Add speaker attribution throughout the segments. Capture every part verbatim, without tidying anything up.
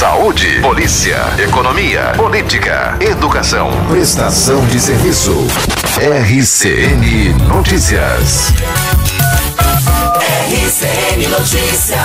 Speaker 1: saúde, polícia, economia, política, educação, prestação de serviço. R C N Notícias.
Speaker 2: R C N Notícias.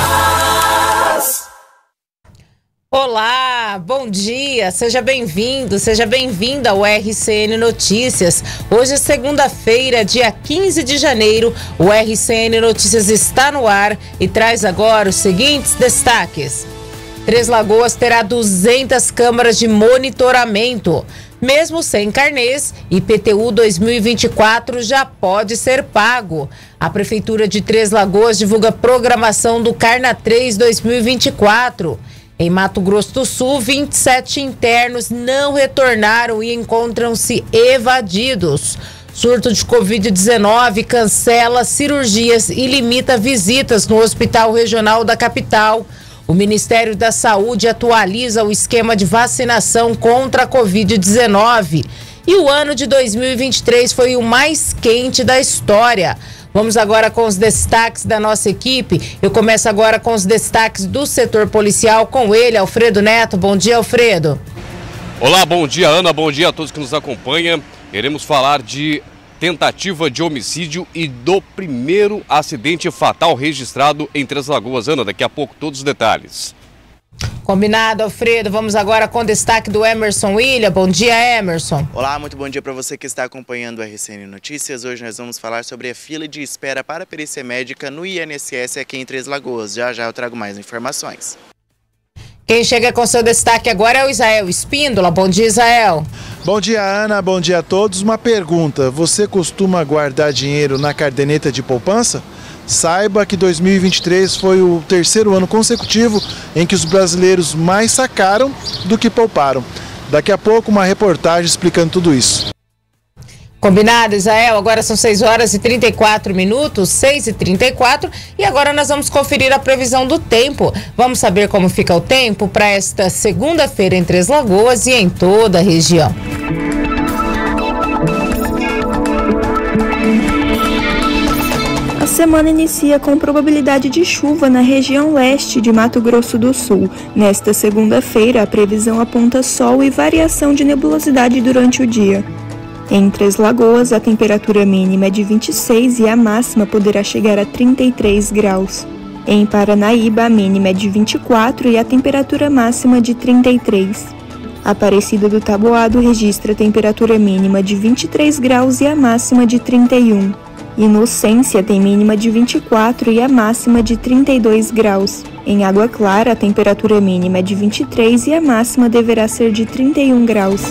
Speaker 3: Olá, bom dia, seja bem-vindo, seja bem-vinda ao R C N Notícias. Hoje é segunda-feira, dia quinze de janeiro, o R C N Notícias está no ar e traz agora os seguintes destaques. Três Lagoas terá duzentas câmaras de monitoramento. Mesmo sem carnês, I P T U dois mil e vinte e quatro já pode ser pago. A Prefeitura de Três Lagoas divulga programação do Carna três dois mil e vinte e quatro. Em Mato Grosso do Sul, vinte e sete internos não retornaram e encontram-se evadidos. Surto de covid dezenove cancela cirurgias e limita visitas no Hospital Regional da capital. O Ministério da Saúde atualiza o esquema de vacinação contra a covid dezenove. E o ano de dois mil e vinte e três foi o mais quente da história. Vamos agora com os destaques da nossa equipe. Eu começo agora com os destaques do setor policial com ele, Alfredo Neto. Bom dia, Alfredo.
Speaker 4: Olá, bom dia, Ana. Bom dia a todos que nos acompanham. Iremos falar de tentativa de homicídio e do primeiro acidente fatal registrado em Três Lagoas. Ana, daqui a pouco todos os detalhes.
Speaker 3: Combinado, Alfredo. Vamos agora com o destaque do Emerson William. Bom dia, Emerson.
Speaker 5: Olá, muito bom dia para você que está acompanhando o R C N Notícias. Hoje nós vamos falar sobre a fila de espera para perícia médica no I N S S aqui em Três Lagoas. Já já eu trago mais informações.
Speaker 3: Quem chega com seu destaque agora é o Isael Espíndola. Bom dia, Isael.
Speaker 6: Bom dia, Ana. Bom dia a todos. Uma pergunta: você costuma guardar dinheiro na caderneta de poupança? Saiba que dois mil e vinte e três foi o terceiro ano consecutivo em que os brasileiros mais sacaram do que pouparam. Daqui a pouco uma reportagem explicando tudo isso.
Speaker 3: Combinado, Isael. Agora são seis horas e trinta e quatro minutos, seis e trinta e quatro, e agora nós vamos conferir a previsão do tempo. Vamos saber como fica o tempo para esta segunda-feira em Três Lagoas e em toda a região.
Speaker 7: A semana inicia com probabilidade de chuva na região leste de Mato Grosso do Sul. Nesta segunda-feira, a previsão aponta sol e variação de nebulosidade durante o dia. Em Três Lagoas, a temperatura mínima é de vinte e seis e a máxima poderá chegar a trinta e três graus. Em Paranaíba, a mínima é de vinte e quatro e a temperatura máxima de trinta e três. Aparecida do Taboado registra a temperatura mínima de vinte e três graus e a máxima de trinta e um. Inocência tem mínima de vinte e quatro e a máxima de trinta e dois graus. Em Água Clara, a temperatura mínima é de vinte e três e a máxima deverá ser de trinta e um graus.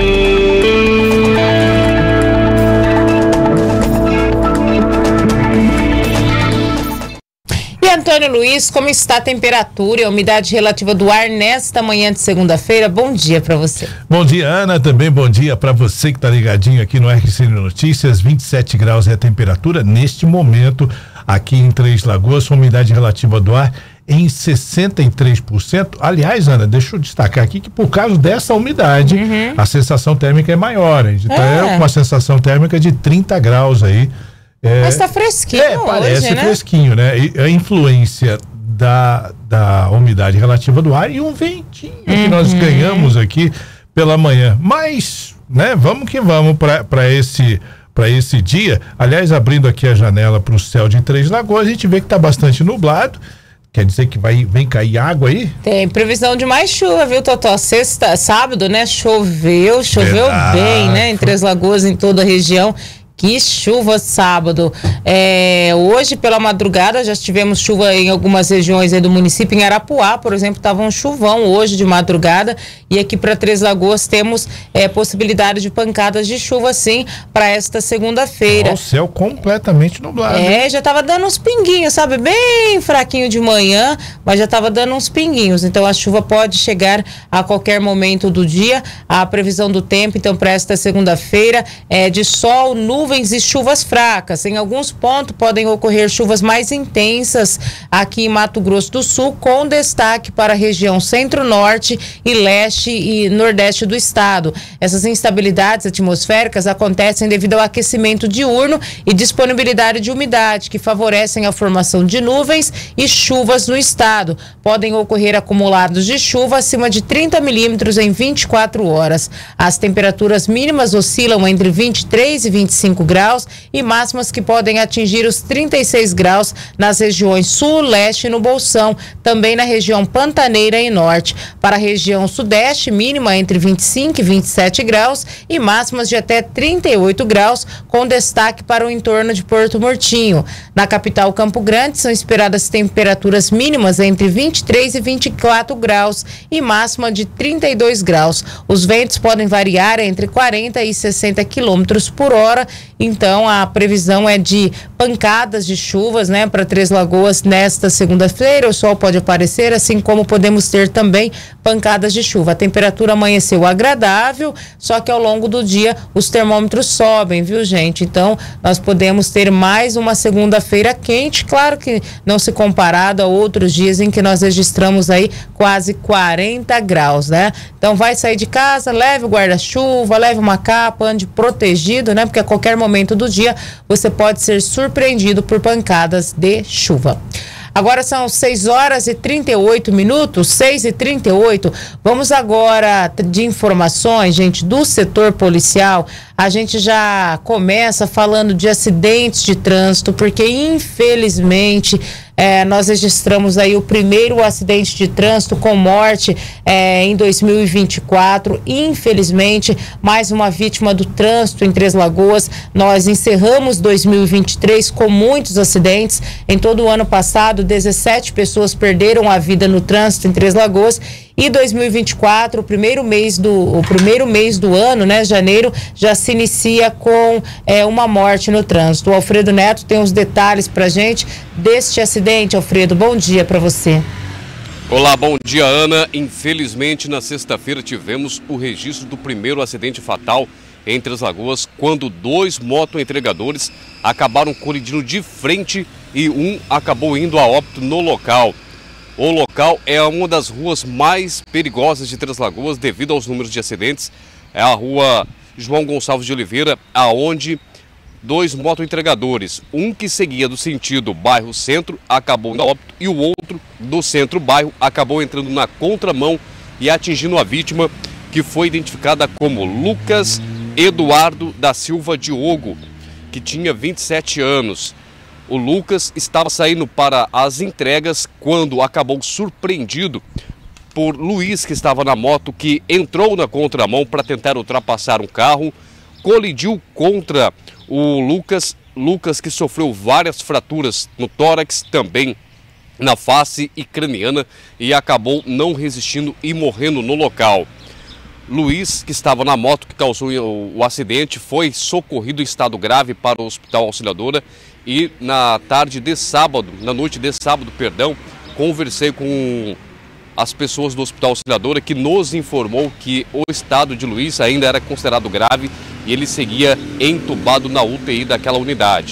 Speaker 3: E Antônio Luiz, como está a temperatura e a umidade relativa do ar nesta manhã de segunda-feira? Bom dia para você.
Speaker 8: Bom dia, Ana. Também bom dia para você que está ligadinho aqui no R C N Notícias. vinte e sete graus é a temperatura neste momento aqui em Três Lagoas, umidade relativa do ar em sessenta e três por cento. Aliás, Ana, deixa eu destacar aqui que por causa dessa umidade, uhum. a sensação térmica é maior. A gente está é. com uma sensação térmica de trinta graus aí. É,
Speaker 3: Mas tá fresquinho
Speaker 8: é, parece
Speaker 3: hoje, né?
Speaker 8: fresquinho, né? E a influência da, da umidade relativa do ar e um ventinho uhum. que nós ganhamos aqui pela manhã. Mas, né, vamos que vamos para esse, para esse dia. Aliás, abrindo aqui a janela para o céu de Três Lagoas, a gente vê que tá bastante nublado. Quer dizer que vai, vem cair água aí?
Speaker 3: Tem previsão de mais chuva, viu, Totó? Sexta, sábado, né? Choveu, choveu Verdade. bem, né? Em Três Lagoas, em toda a região. Que chuva sábado. É, hoje, pela madrugada, já tivemos chuva em algumas regiões aí do município. Em Arapuá, por exemplo, estava um chuvão hoje de madrugada. E aqui para Três Lagoas temos é, possibilidade de pancadas de chuva, sim, para esta segunda-feira.
Speaker 8: O céu completamente nublado.
Speaker 3: É, já estava dando uns pinguinhos, sabe? Bem fraquinho de manhã, mas já estava dando uns pinguinhos. Então, a chuva pode chegar a qualquer momento do dia. A previsão do tempo, então, para esta segunda-feira é de sol, nuvem nuvens e chuvas fracas. Em alguns pontos podem ocorrer chuvas mais intensas aqui em Mato Grosso do Sul, com destaque para a região centro-norte e leste e nordeste do estado. Essas instabilidades atmosféricas acontecem devido ao aquecimento diurno e disponibilidade de umidade, que favorecem a formação de nuvens e chuvas no estado. Podem ocorrer acumulados de chuva acima de trinta milímetros em vinte e quatro horas. As temperaturas mínimas oscilam entre vinte e três e vinte e cinco graus e máximas que podem atingir os trinta e seis graus nas regiões sul, leste e no Bolsão, também na região pantaneira e norte. Para a região sudeste, mínima entre vinte e cinco e vinte e sete graus e máximas de até trinta e oito graus, com destaque para o entorno de Porto Murtinho. Na capital Campo Grande, são esperadas temperaturas mínimas entre vinte e três e vinte e quatro graus e máxima de trinta e dois graus. Os ventos podem variar entre quarenta e sessenta quilômetros por hora, então a previsão é de pancadas de chuvas, né, para Três Lagoas nesta segunda-feira. O sol pode aparecer, assim como podemos ter também pancadas de chuva. A temperatura amanheceu agradável, só que ao longo do dia os termômetros sobem, viu, gente? Então nós podemos ter mais uma segunda-feira quente, claro que não se comparado a outros dias em que nós registramos aí quase quarenta graus, né? Então vai sair de casa, leve o guarda-chuva, leve uma capa, ande protegido, né? Porque a qualquer momento do dia você pode ser surpreendido por pancadas de chuva. Agora são seis horas e trinta e oito minutos, seis e trinta e oito. Vamos agora de informações, gente, do setor policial. A gente já começa falando de acidentes de trânsito, porque infelizmente é, nós registramos aí o primeiro acidente de trânsito com morte é, em dois mil e vinte e quatro. Infelizmente, mais uma vítima do trânsito em Três Lagoas. Nós encerramos dois mil e vinte e três com muitos acidentes. Em todo o ano passado, dezessete pessoas perderam a vida no trânsito em Três Lagoas. E dois mil e vinte e quatro, o primeiro mês do, o primeiro mês do ano, né, janeiro, já se inicia com é, uma morte no trânsito. O Alfredo Neto tem os detalhes pra gente deste acidente. Alfredo, bom dia para você.
Speaker 4: Olá, bom dia, Ana. Infelizmente, na sexta-feira tivemos o registro do primeiro acidente fatal em Três Lagoas, quando dois motoentregadores acabaram colidindo de frente e um acabou indo a óbito no local. O local é uma das ruas mais perigosas de Três Lagoas devido aos números de acidentes. É a rua João Gonçalves de Oliveira, aonde dois motoentregadores, um que seguia do sentido bairro centro, acabou indo a óbito, e o outro do centro bairro acabou entrando na contramão e atingindo a vítima, que foi identificada como Lucas Eduardo da Silva Diogo, que tinha vinte e sete anos. O Lucas estava saindo para as entregas quando acabou surpreendido por Luiz, que estava na moto, que entrou na contramão para tentar ultrapassar um carro, colidiu contra o Lucas, Lucas que sofreu várias fraturas no tórax, também na face e craniana, e acabou não resistindo e morrendo no local. Luiz, que estava na moto que causou o, o acidente, foi socorrido em estado grave para o Hospital Auxiliadora. E na tarde de sábado, na noite de sábado, perdão, conversei com as pessoas do Hospital Auxiliadora, que nos informou que o estado de Luiz ainda era considerado grave e ele seguia entubado na U T I daquela unidade.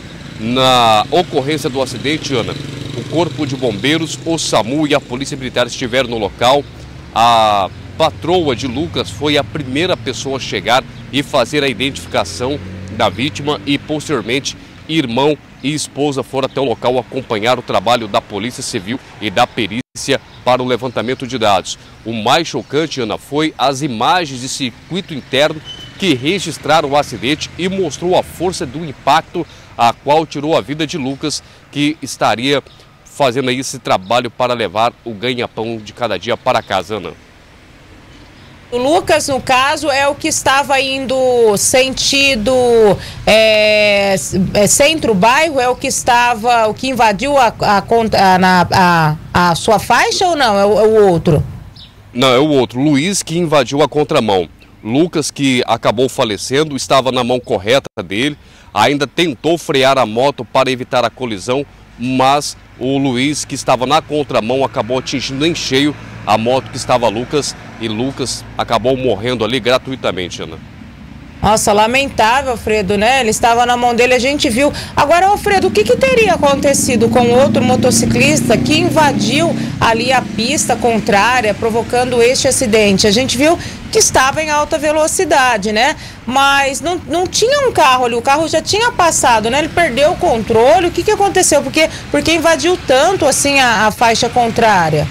Speaker 4: Na ocorrência do acidente, Ana, o Corpo de Bombeiros, o SAMU e a Polícia Militar estiveram no local. A patroa de Lucas foi a primeira pessoa a chegar e fazer a identificação da vítima, e posteriormente irmão e esposa foram até o local acompanhar o trabalho da Polícia Civil e da perícia para o levantamento de dados. O mais chocante, Ana, foi as imagens de circuito interno que registraram o acidente e mostrou a força do impacto, a qual tirou a vida de Lucas, que estaria fazendo aí esse trabalho para levar o ganha-pão de cada dia para casa, Ana.
Speaker 3: O Lucas, no caso, é o que estava indo sentido é, é, centro-bairro, é o que estava, o que invadiu a, a, a, a, a sua faixa ou não? É o, é o outro?
Speaker 4: Não, é o outro. Luiz, que invadiu a contramão. Lucas, que acabou falecendo, estava na mão correta dele, ainda tentou frear a moto para evitar a colisão, mas o Luiz, que estava na contramão, acabou atingindo em cheio a moto que estava Lucas, e Lucas acabou morrendo ali gratuitamente, Ana.
Speaker 3: Nossa, lamentável, Alfredo, né? Ele estava na mão dele, a gente viu. Agora, Alfredo, o que, que teria acontecido com outro motociclista que invadiu ali a pista contrária, provocando este acidente? A gente viu que estava em alta velocidade, né? Mas não, não tinha um carro ali, o carro já tinha passado, né? Ele perdeu o controle. O que, que aconteceu? Porque, porque invadiu tanto assim a, a faixa contrária?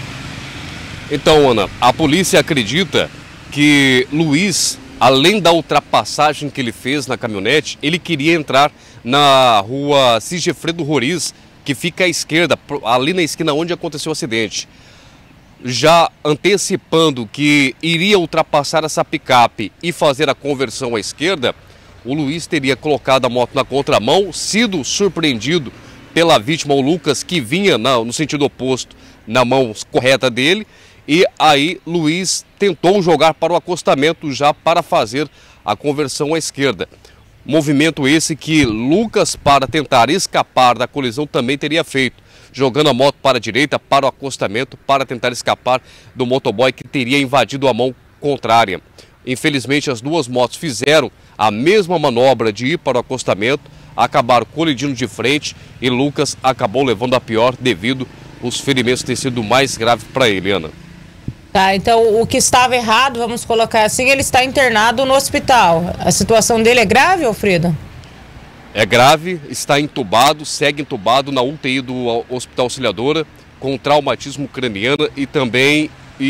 Speaker 4: Então, Ana, a polícia acredita que Luiz, além da ultrapassagem que ele fez na caminhonete, ele queria entrar na rua Sigefredo Roriz, que fica à esquerda, ali na esquina onde aconteceu o acidente. Já antecipando que iria ultrapassar essa picape e fazer a conversão à esquerda, o Luiz teria colocado a moto na contramão, sido surpreendido pela vítima, o Lucas, que vinha no sentido oposto, na mão correta dele, e aí Luiz tentou jogar para o acostamento já para fazer a conversão à esquerda. Movimento esse que Lucas, para tentar escapar da colisão, também teria feito, jogando a moto para a direita, para o acostamento, para tentar escapar do motoboy que teria invadido a mão contrária. Infelizmente, as duas motos fizeram a mesma manobra de ir para o acostamento, acabaram colidindo de frente e Lucas acabou levando a pior devido aos ferimentos ter sido mais graves para ele, Ana.
Speaker 3: Tá, então o que estava errado, vamos colocar assim, ele está internado no hospital. A situação dele é grave, Alfredo?
Speaker 4: É grave, está entubado, segue entubado na U T I do Hospital Auxiliadora, com traumatismo craniano e também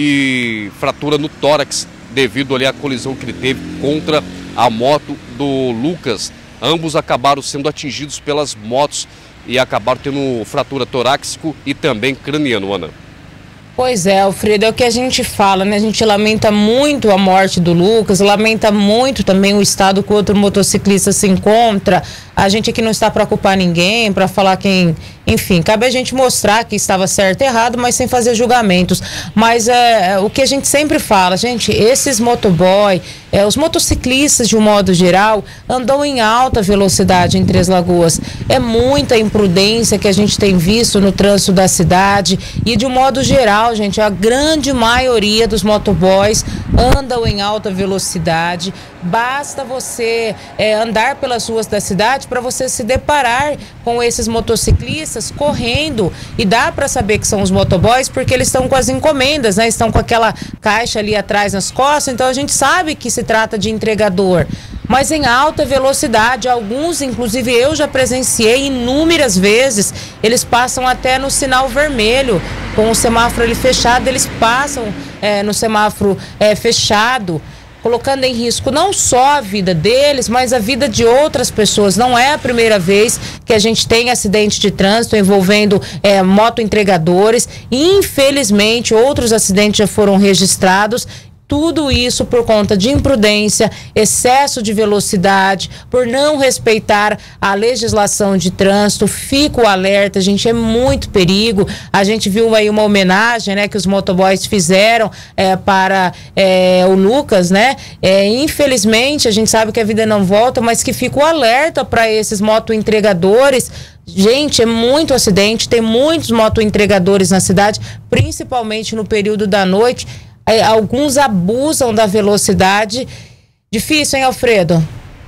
Speaker 4: e fratura no tórax, devido ali à colisão que ele teve contra a moto do Lucas. Ambos acabaram sendo atingidos pelas motos e acabaram tendo fratura torácico e também craniano, Ana.
Speaker 3: Pois é, Alfredo, é o que a gente fala, né? A gente lamenta muito a morte do Lucas, lamenta muito também o estado que o outro motociclista se encontra. A gente aqui não está para culpar ninguém, para falar quem... Enfim, cabe a gente mostrar que estava certo e errado, mas sem fazer julgamentos. Mas é, o que a gente sempre fala, gente, esses motoboy, é, os motociclistas de um modo geral, andam em alta velocidade em Três Lagoas. É muita imprudência que a gente tem visto no trânsito da cidade e de um modo geral, gente, a grande maioria dos motoboys andam em alta velocidade. Basta você é, andar pelas ruas da cidade para você se deparar com esses motociclistas correndo, e dá para saber que são os motoboys porque eles estão com as encomendas, né? Estão com aquela caixa ali atrás nas costas, então a gente sabe que se trata de entregador, mas em alta velocidade. Alguns, inclusive eu já presenciei inúmeras vezes, eles passam até no sinal vermelho, com o semáforo ali fechado, eles passam é, no semáforo é, fechado, colocando em risco não só a vida deles, mas a vida de outras pessoas. Não é a primeira vez que a gente tem acidente de trânsito envolvendo é, motoentregadores. Infelizmente, outros acidentes já foram registrados. Tudo isso por conta de imprudência, excesso de velocidade, por não respeitar a legislação de trânsito. Fica o alerta, gente, é muito perigo. A gente viu aí uma homenagem, né, que os motoboys fizeram é, para é, o Lucas, né? É, infelizmente, a gente sabe que a vida não volta, mas que fica o alerta para esses motoentregadores. Gente, é muito acidente, tem muitos motoentregadores na cidade, principalmente no período da noite. Alguns abusam da velocidade. Difícil, hein, Alfredo?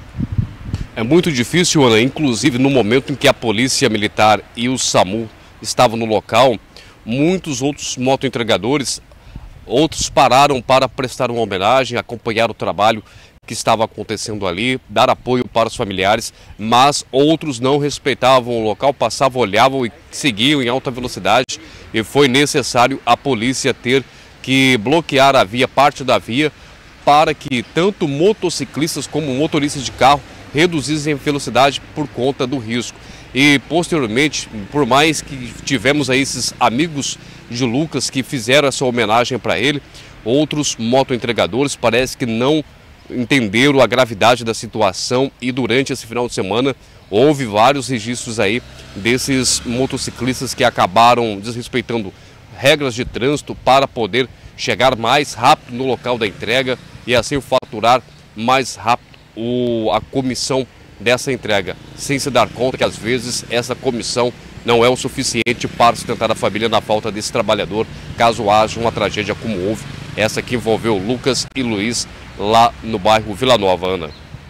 Speaker 4: É muito difícil, Ana. Inclusive, no momento em que a Polícia Militar e o SAMU estavam no local, muitos outros motoentregadores, outros pararam para prestar uma homenagem, acompanhar o trabalho que estava acontecendo ali, dar apoio para os familiares, mas outros não respeitavam o local, passavam, olhavam e seguiam em alta velocidade, e foi necessário a polícia ter que bloquear a via, parte da via, para que tanto motociclistas como motoristas de carro reduzissem a velocidade por conta do risco. E posteriormente, por mais que tivemos aí esses amigos de Lucas que fizeram essa homenagem para ele, outros motoentregadores parece que não entenderam a gravidade da situação, e durante esse final de semana houve vários registros aí desses motociclistas que acabaram desrespeitando regras de trânsito para poder chegar mais rápido no local da entrega e assim faturar mais rápido o, a comissão dessa entrega, sem se dar conta que às vezes essa comissão não é o suficiente para sustentar a família na falta desse trabalhador, caso haja uma tragédia como houve essa que envolveu Lucas e Luiz lá no bairro Vila Nova, Ana.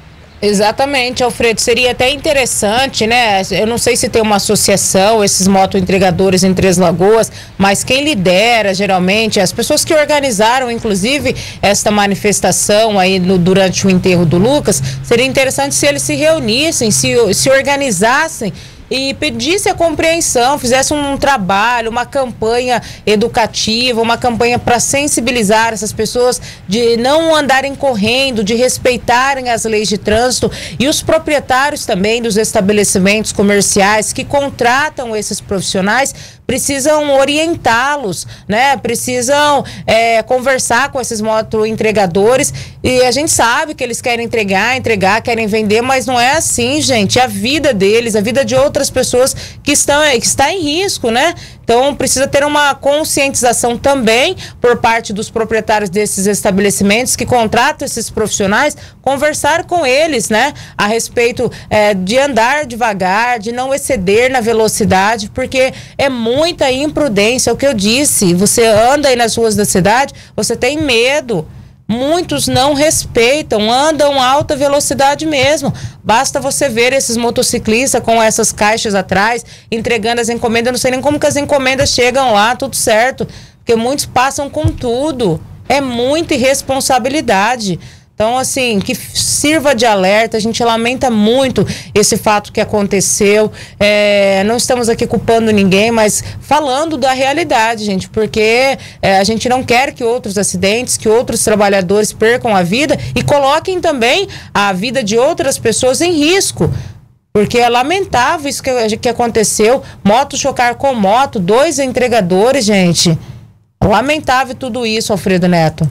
Speaker 3: Exatamente, Alfredo, seria até interessante, né? Eu não sei se tem uma associação, esses motoentregadores em Três Lagoas, mas quem lidera geralmente, as pessoas que organizaram inclusive esta manifestação aí no, durante o enterro do Lucas, seria interessante se eles se reunissem, se, se organizassem e pedisse a compreensão, fizesse um trabalho, uma campanha educativa, uma campanha para sensibilizar essas pessoas de não andarem correndo, de respeitarem as leis de trânsito, e os proprietários também dos estabelecimentos comerciais que contratam esses profissionais precisam orientá-los, né? Precisam é, conversar com esses motoentregadores, e a gente sabe que eles querem entregar, entregar, querem vender, mas não é assim, gente. A vida deles, a vida de outras pessoas que estão que está em risco, né? Então precisa ter uma conscientização também por parte dos proprietários desses estabelecimentos que contratam esses profissionais, conversar com eles, né? A respeito é, de andar devagar, de não exceder na velocidade, porque é muita imprudência, é o que eu disse. Você anda aí nas ruas da cidade, você tem medo. Muitos não respeitam, andam alta velocidade mesmo. Basta você ver esses motociclistas com essas caixas atrás, entregando as encomendas. Eu não sei nem como que as encomendas chegam lá, tudo certo. Porque muitos passam com tudo. É muita irresponsabilidade. Então, assim, que sirva de alerta. A gente lamenta muito esse fato que aconteceu. É, não estamos aqui culpando ninguém, mas falando da realidade, gente, porque é, a gente não quer que outros acidentes, que outros trabalhadores percam a vida e coloquem também a vida de outras pessoas em risco. Porque é lamentável isso que, que aconteceu. Moto chocar com moto, dois entregadores, gente. Lamentável tudo isso, Alfredo Neto.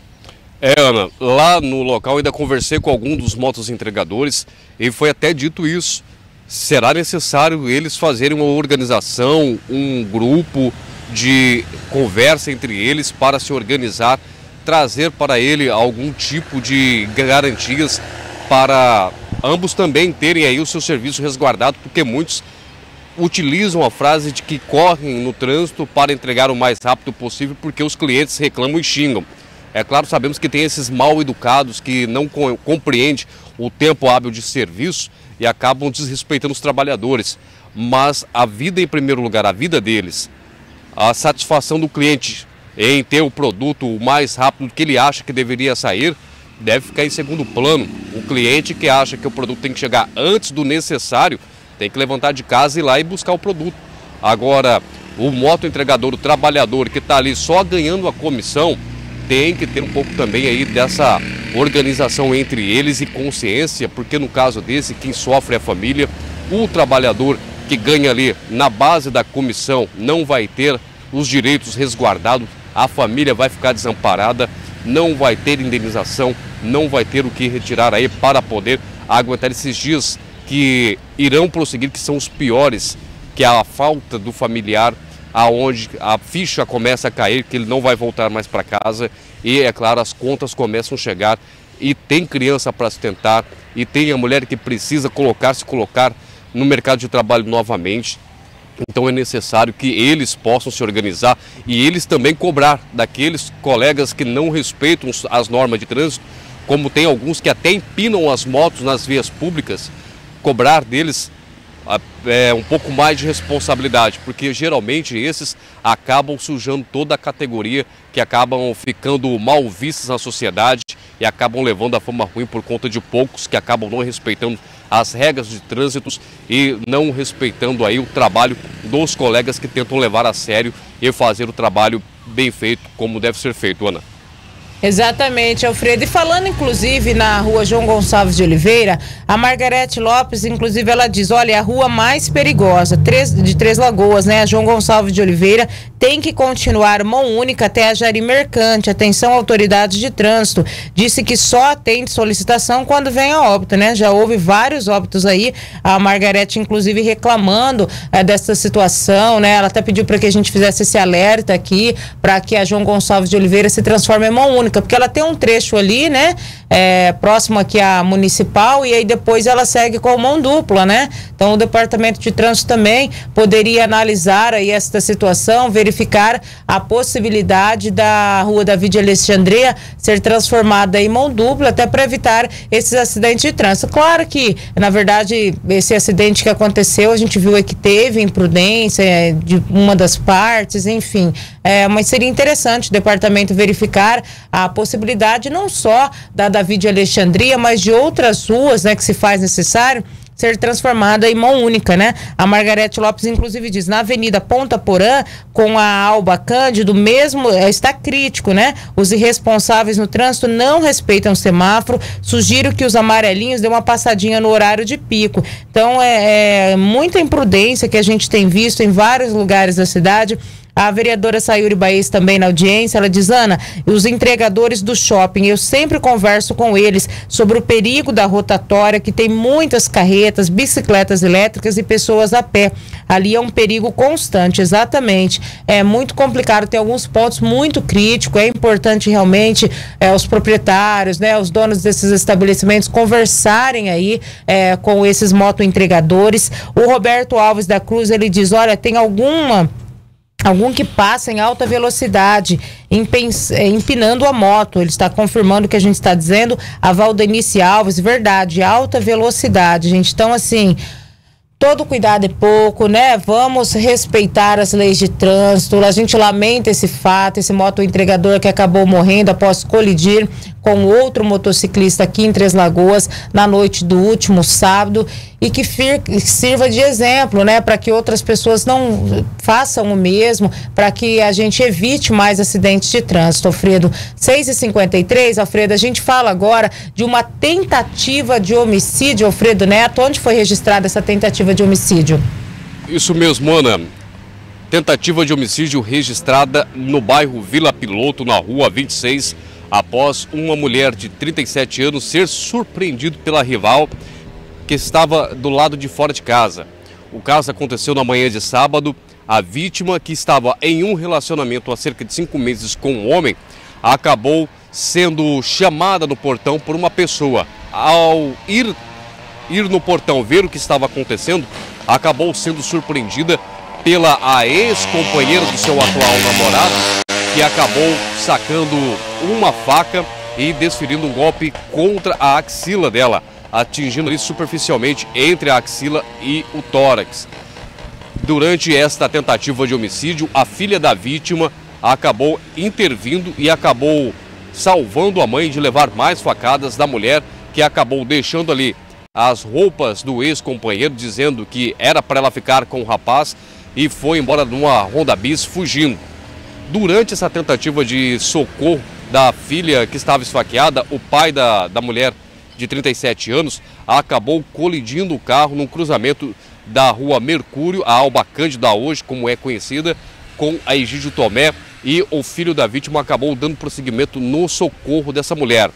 Speaker 4: É, Ana, lá no local ainda conversei com algum dos motos entregadores e foi até dito isso. Será necessário eles fazerem uma organização, um grupo de conversa entre eles para se organizar, trazer para ele algum tipo de garantias para ambos também terem aí o seu serviço resguardado, porque muitos utilizam a frase de que correm no trânsito para entregar o mais rápido possível porque os clientes reclamam e xingam. É claro, sabemos que tem esses mal educados que não compreendem o tempo hábil de serviço e acabam desrespeitando os trabalhadores. Mas a vida em primeiro lugar, a vida deles, a satisfação do cliente em ter o produto o mais rápido que ele acha que deveria sair, deve ficar em segundo plano. O cliente que acha que o produto tem que chegar antes do necessário, tem que levantar de casa e ir lá e buscar o produto. Agora, o motoentregador, o trabalhador que está ali só ganhando a comissão, tem que ter um pouco também aí dessa organização entre eles e consciência, porque no caso desse, quem sofre é a família. O trabalhador que ganha ali na base da comissão não vai ter os direitos resguardados, a família vai ficar desamparada, não vai ter indenização, não vai ter o que retirar aí para poder aguentar esses dias que irão prosseguir, que são os piores, que é a falta do familiar, aonde a ficha começa a cair, que ele não vai voltar mais para casa e, é claro, as contas começam a chegar e tem criança para sustentar e tem a mulher que precisa colocar, se colocar no mercado de trabalho novamente. Então é necessário que eles possam se organizar e eles também cobrar daqueles colegas que não respeitam as normas de trânsito, como tem alguns que até empinam as motos nas vias públicas, cobrar deles é, um pouco mais de responsabilidade, porque geralmente esses acabam sujando toda a categoria, que acabam ficando mal vistos na sociedade e acabam levando a fama ruim por conta de poucos que acabam não respeitando as regras de trânsito e não respeitando aí o trabalho dos colegas que tentam levar a sério e fazer o trabalho bem feito, como deve ser feito, Ana.
Speaker 3: Exatamente, Alfredo. E falando, inclusive, na rua João Gonçalves de Oliveira, a Margarete Lopes, inclusive, ela diz, olha, é a rua mais perigosa de Três Lagoas, né? A João Gonçalves de Oliveira tem que continuar mão única até a Jari Mercante. Atenção, autoridades de trânsito. Disse que só atende solicitação quando vem a óbito, né? Já houve vários óbitos aí. A Margarete, inclusive, reclamando é, dessa situação, né? Ela até pediu para que a gente fizesse esse alerta aqui, para que a João Gonçalves de Oliveira se transforme em mão única. única, porque ela tem um trecho ali, né, é, próximo aqui à municipal, e aí depois ela segue com mão dupla, né? Então o Departamento de Trânsito também poderia analisar aí esta situação, verificar a possibilidade da Rua Davi de Alexandria ser transformada em mão dupla, até para evitar esses acidentes de trânsito. Claro que, na verdade, esse acidente que aconteceu, a gente viu é que teve imprudência é, de uma das partes, enfim, é, mas seria interessante o departamento verificar a possibilidade não só da Davi de Alexandria, mas de outras ruas, né, que se faz necessário ser transformada em mão única, né? A Margarete Lopes, inclusive, diz, na Avenida Ponta Porã, com a Alba Cândido, mesmo, está crítico, né? Os irresponsáveis no trânsito não respeitam o semáforo, sugiro que os amarelinhos dêem uma passadinha no horário de pico. Então, é, é muita imprudência que a gente tem visto em vários lugares da cidade. A vereadora Sayuri Baez também na audiência, ela diz, Ana, os entregadores do shopping, eu sempre converso com eles sobre o perigo da rotatória, que tem muitas carretas, bicicletas elétricas e pessoas a pé. Ali é um perigo constante, exatamente. É muito complicado, tem alguns pontos muito críticos, é importante realmente é, os proprietários, né, os donos desses estabelecimentos conversarem aí é, com esses motoentregadores. O Roberto Alves da Cruz, ele diz, olha, tem alguma... Algum que passa em alta velocidade, empinando a moto. Ele está confirmando o que a gente está dizendo. A Valdenice Alves, verdade, alta velocidade, gente. Então, assim, todo cuidado é pouco, né? Vamos respeitar as leis de trânsito. A gente lamenta esse fato, esse motoentregador que acabou morrendo após colidir com outro motociclista aqui em Três Lagoas na noite do último sábado, e que fir, sirva de exemplo, né, para que outras pessoas não façam o mesmo, para que a gente evite mais acidentes de trânsito. Alfredo, seis e cinquenta e três, Alfredo, a gente fala agora de uma tentativa de homicídio, Alfredo Neto. Onde foi registrada essa tentativa de homicídio?
Speaker 4: Isso mesmo, Ana. Tentativa de homicídio registrada no bairro Vila Piloto, na rua vinte e seis, após uma mulher de trinta e sete anos ser surpreendido pela rival que estava do lado de fora de casa. O caso aconteceu na manhã de sábado. A vítima, que estava em um relacionamento há cerca de cinco meses com um homem, acabou sendo chamada no portão por uma pessoa. Ao ir, ir no portão ver o que estava acontecendo, acabou sendo surpreendida pela a ex-companheira do seu atual namorado, que acabou sacando uma faca e desferindo um golpe contra a axila dela, atingindo ali superficialmente entre a axila e o tórax. Durante esta tentativa de homicídio, a filha da vítima acabou intervindo e acabou salvando a mãe de levar mais facadas da mulher, que acabou deixando ali as roupas do ex-companheiro, dizendo que era para ela ficar com o rapaz, e foi embora numa Honda Bis fugindo. Durante essa tentativa de socorro da filha que estava esfaqueada, o pai da, da mulher de trinta e sete anos acabou colidindo o carro num cruzamento da rua Mercúrio, a Alba Cândida hoje, como é conhecida, com a Egídio Tomé, e o filho da vítima acabou dando prosseguimento no socorro dessa mulher.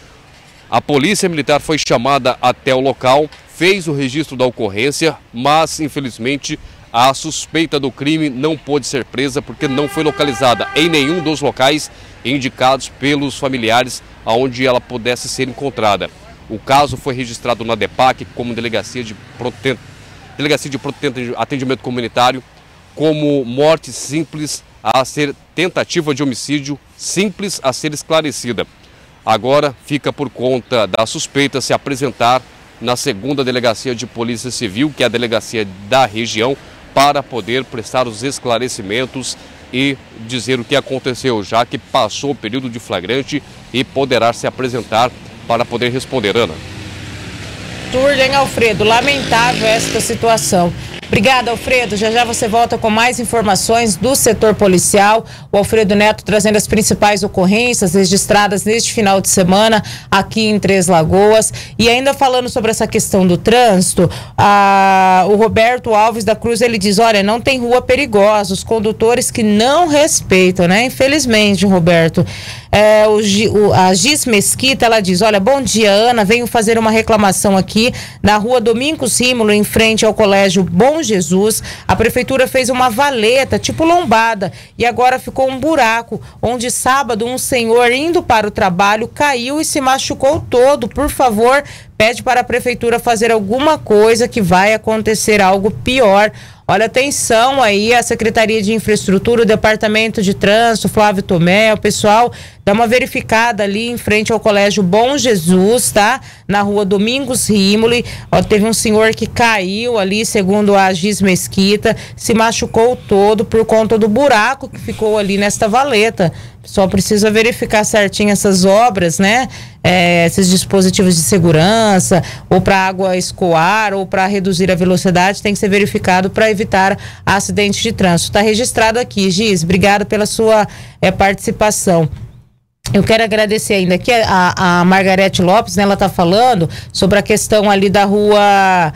Speaker 4: A polícia militar foi chamada até o local, fez o registro da ocorrência, mas infelizmente a suspeita do crime não pôde ser presa porque não foi localizada em nenhum dos locais indicados pelos familiares aonde ela pudesse ser encontrada. O caso foi registrado na DEPAC como Delegacia de, Proten... Delegacia de Atendimento Comunitário, como morte simples a ser tentativa de homicídio simples a ser esclarecida. Agora fica por conta da suspeita se apresentar na segunda Delegacia de Polícia Civil, que é a delegacia da região, para poder prestar os esclarecimentos e dizer o que aconteceu, já que passou o período de flagrante e poderá se apresentar para poder responder. Ana.
Speaker 3: Turda, hein, Alfredo? Lamentável esta situação. Obrigada, Alfredo. Já já você volta com mais informações do setor policial. O Alfredo Neto trazendo as principais ocorrências registradas neste final de semana aqui em Três Lagoas. E ainda falando sobre essa questão do trânsito, a, o Roberto Alves da Cruz, ele diz, olha, não tem rua perigosa, os condutores que não respeitam, né? Infelizmente, Roberto. É, o, o, a Gis Mesquita, ela diz, olha, bom dia, Ana, venho fazer uma reclamação aqui na rua Domingos Rímulo, em frente ao Colégio Bom Jesus. A prefeitura fez uma valeta, tipo lombada, e agora ficou um buraco, onde sábado um senhor indo para o trabalho caiu e se machucou todo. Por favor, pede para a prefeitura fazer alguma coisa, que vai acontecer algo pior. Olha, atenção aí, a Secretaria de Infraestrutura, o Departamento de Trânsito, Flávio Tomé, o pessoal dá uma verificada ali em frente ao Colégio Bom Jesus, tá? Na rua Domingos Rímulo. Ó, teve um senhor que caiu ali, segundo a Gis Mesquita, se machucou todo por conta do buraco que ficou ali nesta valeta. Só precisa verificar certinho essas obras, né? É, esses dispositivos de segurança, ou para água escoar, ou para reduzir a velocidade, tem que ser verificado para evitar acidentes de trânsito. Está registrado aqui, Gis. Obrigado pela sua é, participação. Eu quero agradecer ainda aqui a, a Margarete Lopes, né? Ela está falando sobre a questão ali da rua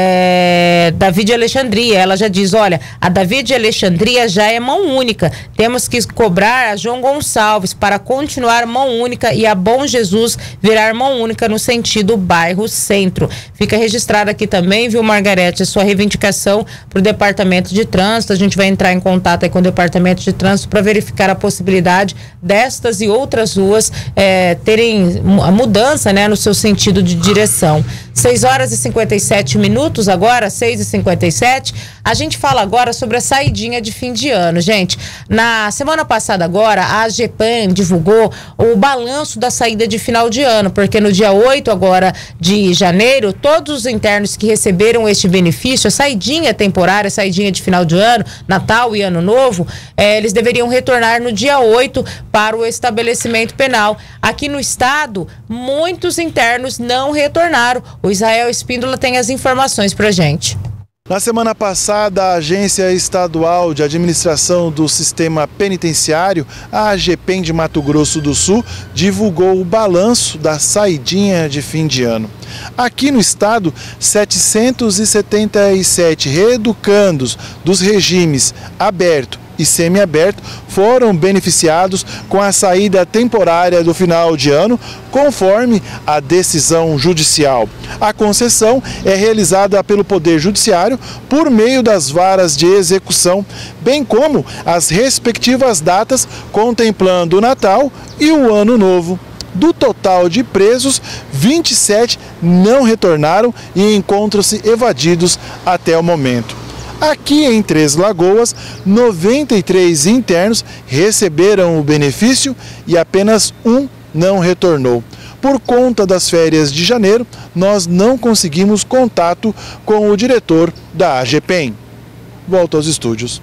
Speaker 3: é, Davi de Alexandria. Ela já diz, olha, a Davi de Alexandria já é mão única. Temos que cobrar a João Gonçalves para continuar mão única e a Bom Jesus virar mão única no sentido bairro centro. Fica registrado aqui também, viu, Margarete, a sua reivindicação para o Departamento de Trânsito. A gente vai entrar em contato aí com o Departamento de Trânsito para verificar a possibilidade destas e outras ruas é, terem a mudança, né, no seu sentido de direção. seis horas e cinquenta e sete minutos agora, seis e cinquenta e sete. A gente fala agora sobre a saidinha de fim de ano, gente. Na semana passada agora, a AGEPAN divulgou o balanço da saída de final de ano, porque no dia oito agora de janeiro, todos os internos que receberam este benefício, a saidinha temporária, a saidinha de final de ano, Natal e Ano Novo, eh, eles deveriam retornar no dia oito para o estabelecimento penal. Aqui no estado, muitos internos não retornaram. O Israel Espíndola tem as informações pra gente.
Speaker 6: Na semana passada, a Agência Estadual de Administração do Sistema Penitenciário, a AGEPEN de Mato Grosso do Sul, divulgou o balanço da saidinha de fim de ano. Aqui no estado, setecentos e setenta e sete reeducandos dos regimes aberto e semiaberto foram beneficiados com a saída temporária do final de ano, conforme a decisão judicial. A concessão é realizada pelo Poder Judiciário por meio das varas de execução, bem como as respectivas datas contemplando o Natal e o Ano Novo. Do total de presos, vinte e sete não retornaram e encontram-se evadidos até o momento. Aqui em Três Lagoas, noventa e três internos receberam o benefício e apenas um não retornou. Por conta das férias de janeiro, nós não conseguimos contato com o diretor da AGEPEN. Volto aos estúdios.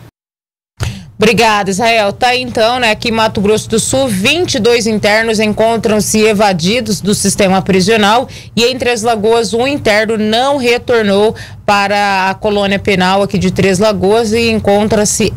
Speaker 3: Obrigada, Israel. Tá aí, então, né, aqui em Mato Grosso do Sul, vinte e dois internos encontram-se evadidos do sistema prisional e em Três Lagoas um interno não retornou para a colônia penal aqui de Três Lagoas e encontra-se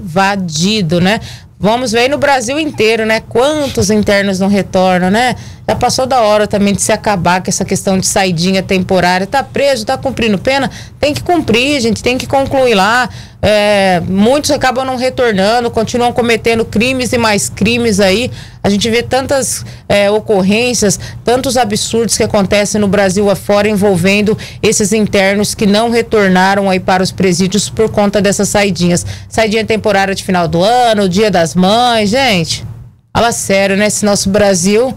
Speaker 3: evadido, né? Vamos ver aí no Brasil inteiro, né? Quantos internos não retornam, né? Já passou da hora também de se acabar com essa questão de saidinha temporária. Tá preso, tá cumprindo pena? Tem que cumprir, gente, tem que concluir lá. É, muitos acabam não retornando, continuam cometendo crimes e mais crimes aí. A gente vê tantas é, ocorrências, tantos absurdos que acontecem no Brasil afora envolvendo esses internos que não retornaram aí para os presídios por conta dessas saidinhas. Saidinha temporária de final do ano, Dia das Mães, gente. Fala sério, né? Esse nosso Brasil...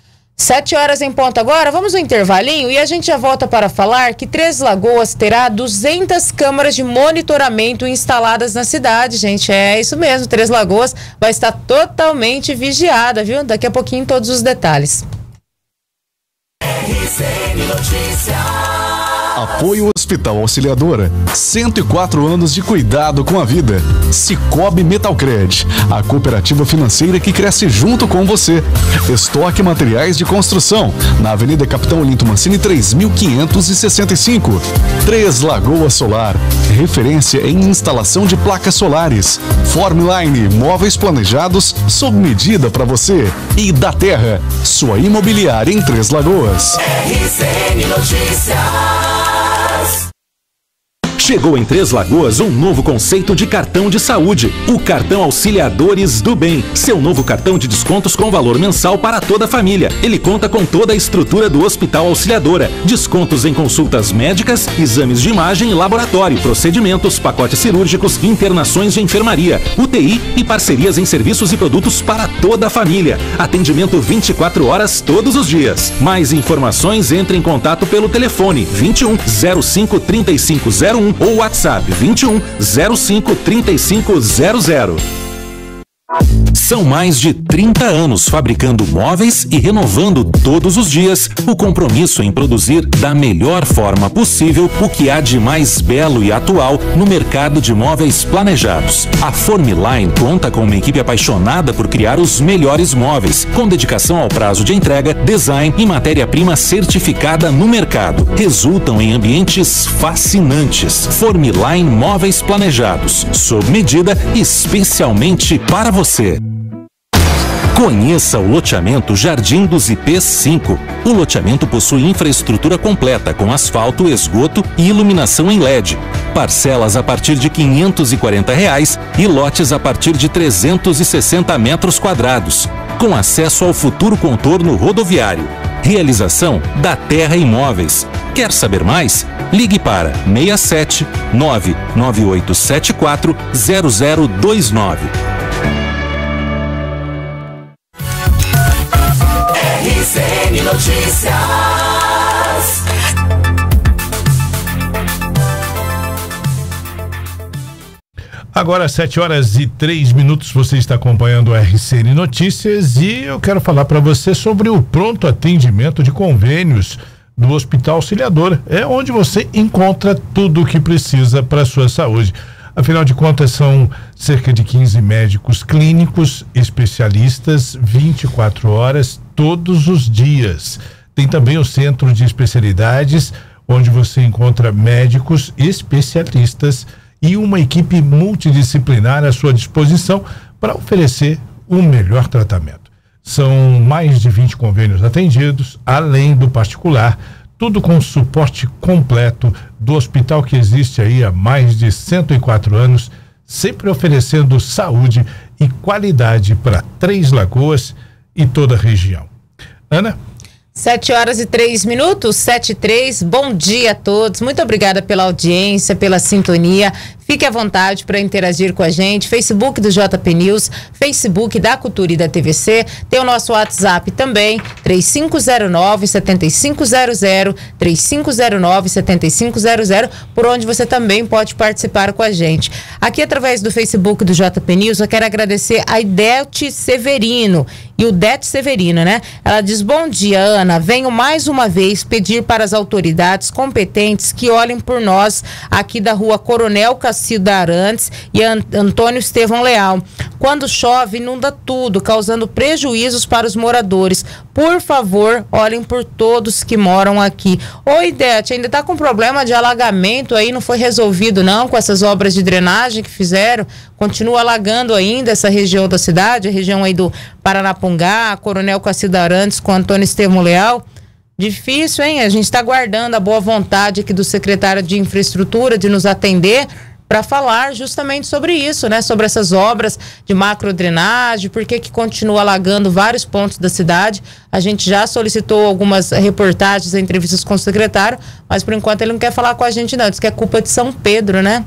Speaker 3: Sete horas em ponto agora, vamos no intervalinho e a gente já volta para falar que Três Lagoas terá duzentas câmaras de monitoramento instaladas na cidade, gente. É isso mesmo, Três Lagoas vai estar totalmente vigiada, viu? Daqui a pouquinho todos os detalhes.
Speaker 2: R C N Notícias.
Speaker 9: Apoio Hospital Auxiliadora. cento e quatro anos de cuidado com a vida. Cicobi Metalcred, a cooperativa financeira que cresce junto com você. Estoque Materiais de Construção, na Avenida Capitão Olinto Mancini três mil quinhentos e sessenta e cinco. Três Lagoas Solar, referência em instalação de placas solares. Formline, móveis planejados sob medida para você. E da Terra, sua imobiliária em Três Lagoas.
Speaker 2: R C N Notícias.
Speaker 10: Chegou em Três Lagoas um novo conceito de cartão de saúde, o Cartão Auxiliadores do Bem. Seu novo cartão de descontos com valor mensal para toda a família. Ele conta com toda a estrutura do Hospital Auxiliadora. Descontos em consultas médicas, exames de imagem e laboratório, procedimentos, pacotes cirúrgicos, internações de enfermaria, U T I e parcerias em serviços e produtos para toda a família. Atendimento vinte e quatro horas todos os dias. Mais informações, entre em contato pelo telefone vinte e um, zero cinco, trinta e cinco zero um ou WhatsApp vinte e um, zero cinco, trinta e cinco zero zero. São mais de trinta anos fabricando móveis e renovando todos os dias o compromisso em produzir da melhor forma possível o que há de mais belo e atual no mercado de móveis planejados. A Formline conta com uma equipe apaixonada por criar os melhores móveis, com dedicação ao prazo de entrega, design e matéria-prima certificada no mercado. Resultam em ambientes fascinantes. Formline Móveis Planejados, sob medida especialmente para você. Conheça o loteamento Jardim dos I P cinco. O loteamento possui infraestrutura completa com asfalto, esgoto e iluminação em L E D. Parcelas a partir de quinhentos e quarenta reais e lotes a partir de trezentos e sessenta metros quadrados, com acesso ao futuro contorno rodoviário. Realização da Terra Imóveis. Quer saber mais? Ligue para seis sete nove nove oito sete quatro zero zero dois nove.
Speaker 2: R C N Notícias.
Speaker 8: Agora, sete horas e três minutos, você está acompanhando o R C N Notícias e eu quero falar para você sobre o pronto atendimento de convênios do Hospital Auxiliadora. É onde você encontra tudo o que precisa para a sua saúde. Afinal de contas, são cerca de quinze médicos clínicos, especialistas, vinte e quatro horas, todos os dias. Tem também o Centro de Especialidades, onde você encontra médicos especialistas e uma equipe multidisciplinar à sua disposição para oferecer um melhor tratamento. São mais de vinte convênios atendidos, além do particular, tudo com suporte completo do hospital que existe aí há mais de cento e quatro anos, sempre oferecendo saúde e qualidade para Três Lagoas e toda a região. Ana?
Speaker 3: Sete horas e três minutos, sete e três. Bom dia a todos. Muito obrigada pela audiência, pela sintonia. Fique à vontade para interagir com a gente. Facebook do J P News, Facebook da Cultura e da T V C. Tem o nosso WhatsApp também, três cinco zero nove, sete cinco zero zero, três cinco zero nove, sete cinco zero zero, por onde você também pode participar com a gente. Aqui, através do Facebook do J P News, eu quero agradecer a Idete Severino e o Dete Severino, né? Ela diz: bom dia, Ana. Venho mais uma vez pedir para as autoridades competentes que olhem por nós aqui da rua Coronel Cacilda Arantes e Antônio Estevão Leal. Quando chove, inunda tudo, causando prejuízos para os moradores. Por favor, olhem por todos que moram aqui. Oi, Dete, ainda está com problema de alagamento aí, não foi resolvido não com essas obras de drenagem que fizeram? Continua alagando ainda essa região da cidade, a região aí do Paranapungá, Coronel Cacilda Arantes com Antônio Estevão Leal. Difícil, hein? A gente está aguardando a boa vontade aqui do secretário de Infraestrutura de nos atender para falar justamente sobre isso, né? Sobre essas obras de macrodrenagem, por que que continua alagando vários pontos da cidade. A gente já solicitou algumas reportagens, entrevistas com o secretário, mas por enquanto ele não quer falar com a gente não, diz que é culpa de São Pedro, né?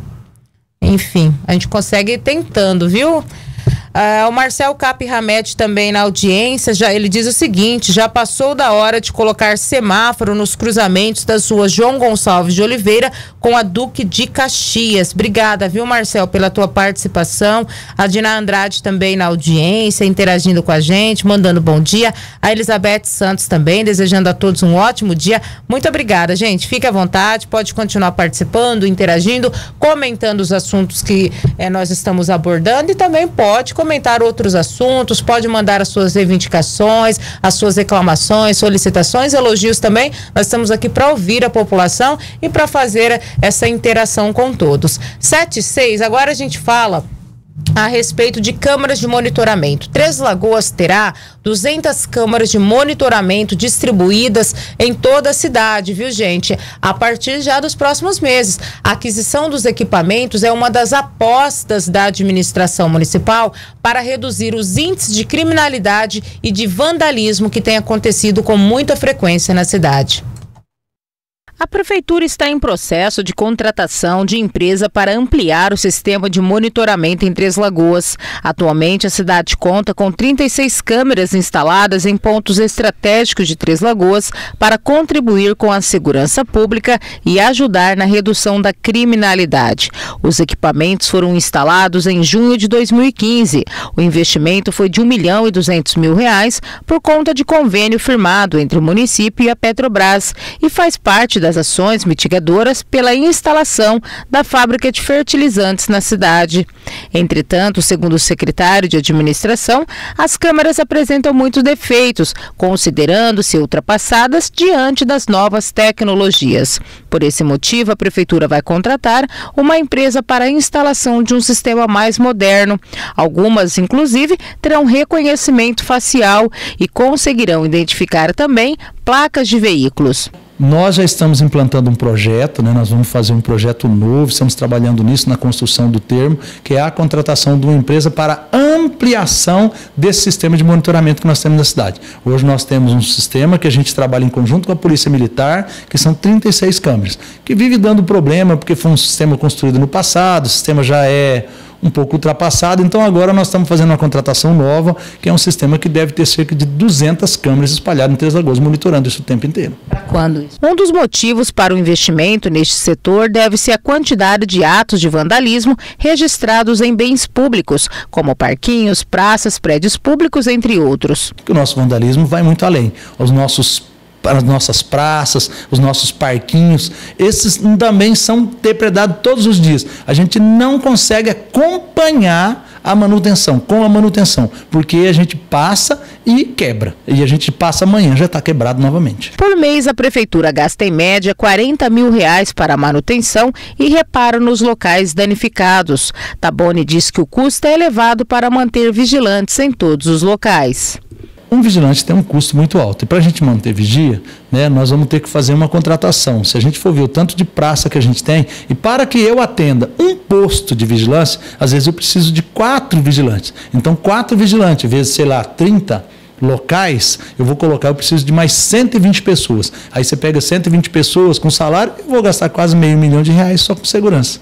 Speaker 3: Enfim, a gente consegue ir tentando, viu? Uh, o Marcel Cap Hamed também na audiência, já, ele diz o seguinte: já passou da hora de colocar semáforo nos cruzamentos das ruas João Gonçalves de Oliveira com a Duque de Caxias. Obrigada, viu, Marcel, pela tua participação. A Dina Andrade também na audiência, interagindo com a gente, mandando bom dia. A Elizabeth Santos também, desejando a todos um ótimo dia. Muito obrigada, gente. Fique à vontade, pode continuar participando, interagindo, comentando os assuntos que eh, nós estamos abordando e também pode comentar outros assuntos, pode mandar as suas reivindicações, as suas reclamações, solicitações, elogios também. Nós estamos aqui para ouvir a população e para fazer essa interação com todos. sete e seis, agora a gente fala a respeito de câmaras de monitoramento. Três Lagoas terá duzentas câmaras de monitoramento distribuídas em toda a cidade, viu, gente? A partir já dos próximos meses. A aquisição dos equipamentos é uma das apostas da administração municipal para reduzir os índices de criminalidade e de vandalismo que tem acontecido com muita frequência na cidade. A Prefeitura está em processo de contratação de empresa para ampliar o sistema de monitoramento em Três Lagoas. Atualmente, a cidade conta com trinta e seis câmeras instaladas em pontos estratégicos de Três Lagoas para contribuir com a segurança pública e ajudar na redução da criminalidade. Os equipamentos foram instalados em junho de dois mil e quinze. O investimento foi de um milhão e duzentos mil reais por conta de convênio firmado entre o município e a Petrobras e faz parte da das ações mitigadoras pela instalação da fábrica de fertilizantes na cidade. Entretanto, segundo o secretário de administração, as câmeras apresentam muitos defeitos, considerando-se ultrapassadas diante das novas tecnologias. Por esse motivo, a Prefeitura vai contratar uma empresa para a instalação de um sistema mais moderno. Algumas, inclusive, terão reconhecimento facial e conseguirão identificar também placas de veículos.
Speaker 11: Nós já estamos implantando um projeto, né? Nós vamos fazer um projeto novo, estamos trabalhando nisso na construção do termo, que é a contratação de uma empresa para ampliação desse sistema de monitoramento que nós temos na cidade. Hoje nós temos um sistema que a gente trabalha em conjunto com a Polícia Militar, que são trinta e seis câmeras, que vive dando problema porque foi um sistema construído no passado, o sistema já é um pouco ultrapassado, então agora nós estamos fazendo uma contratação nova, que é um sistema que deve ter cerca de duzentas câmeras espalhadas em Três Lagoas, monitorando isso o tempo inteiro.
Speaker 3: Quando isso? Um dos motivos para o investimento neste setor deve-se à quantidade de atos de vandalismo registrados em bens públicos, como parquinhos, praças, prédios públicos, entre outros.
Speaker 11: O nosso vandalismo vai muito além. Os nossos as nossas praças, os nossos parquinhos, esses também são depredados todos os dias. A gente não consegue acompanhar a manutenção, com a manutenção, porque a gente passa e quebra. E a gente passa amanhã, já está quebrado novamente.
Speaker 3: Por mês, a Prefeitura gasta em média quarenta mil reais para a manutenção e reparo nos locais danificados. Taboni diz que o custo é elevado para manter vigilantes em todos os locais.
Speaker 11: Um vigilante tem um custo muito alto. E para a gente manter vigia, né, nós vamos ter que fazer uma contratação. Se a gente for ver o tanto de praça que a gente tem, e para que eu atenda um posto de vigilância, às vezes eu preciso de quatro vigilantes. Então, quatro vigilantes, vezes, sei lá, trinta locais, eu vou colocar, eu preciso de mais cento e vinte pessoas. Aí você pega cento e vinte pessoas com salário, eu vou gastar quase meio milhão de reais só com segurança.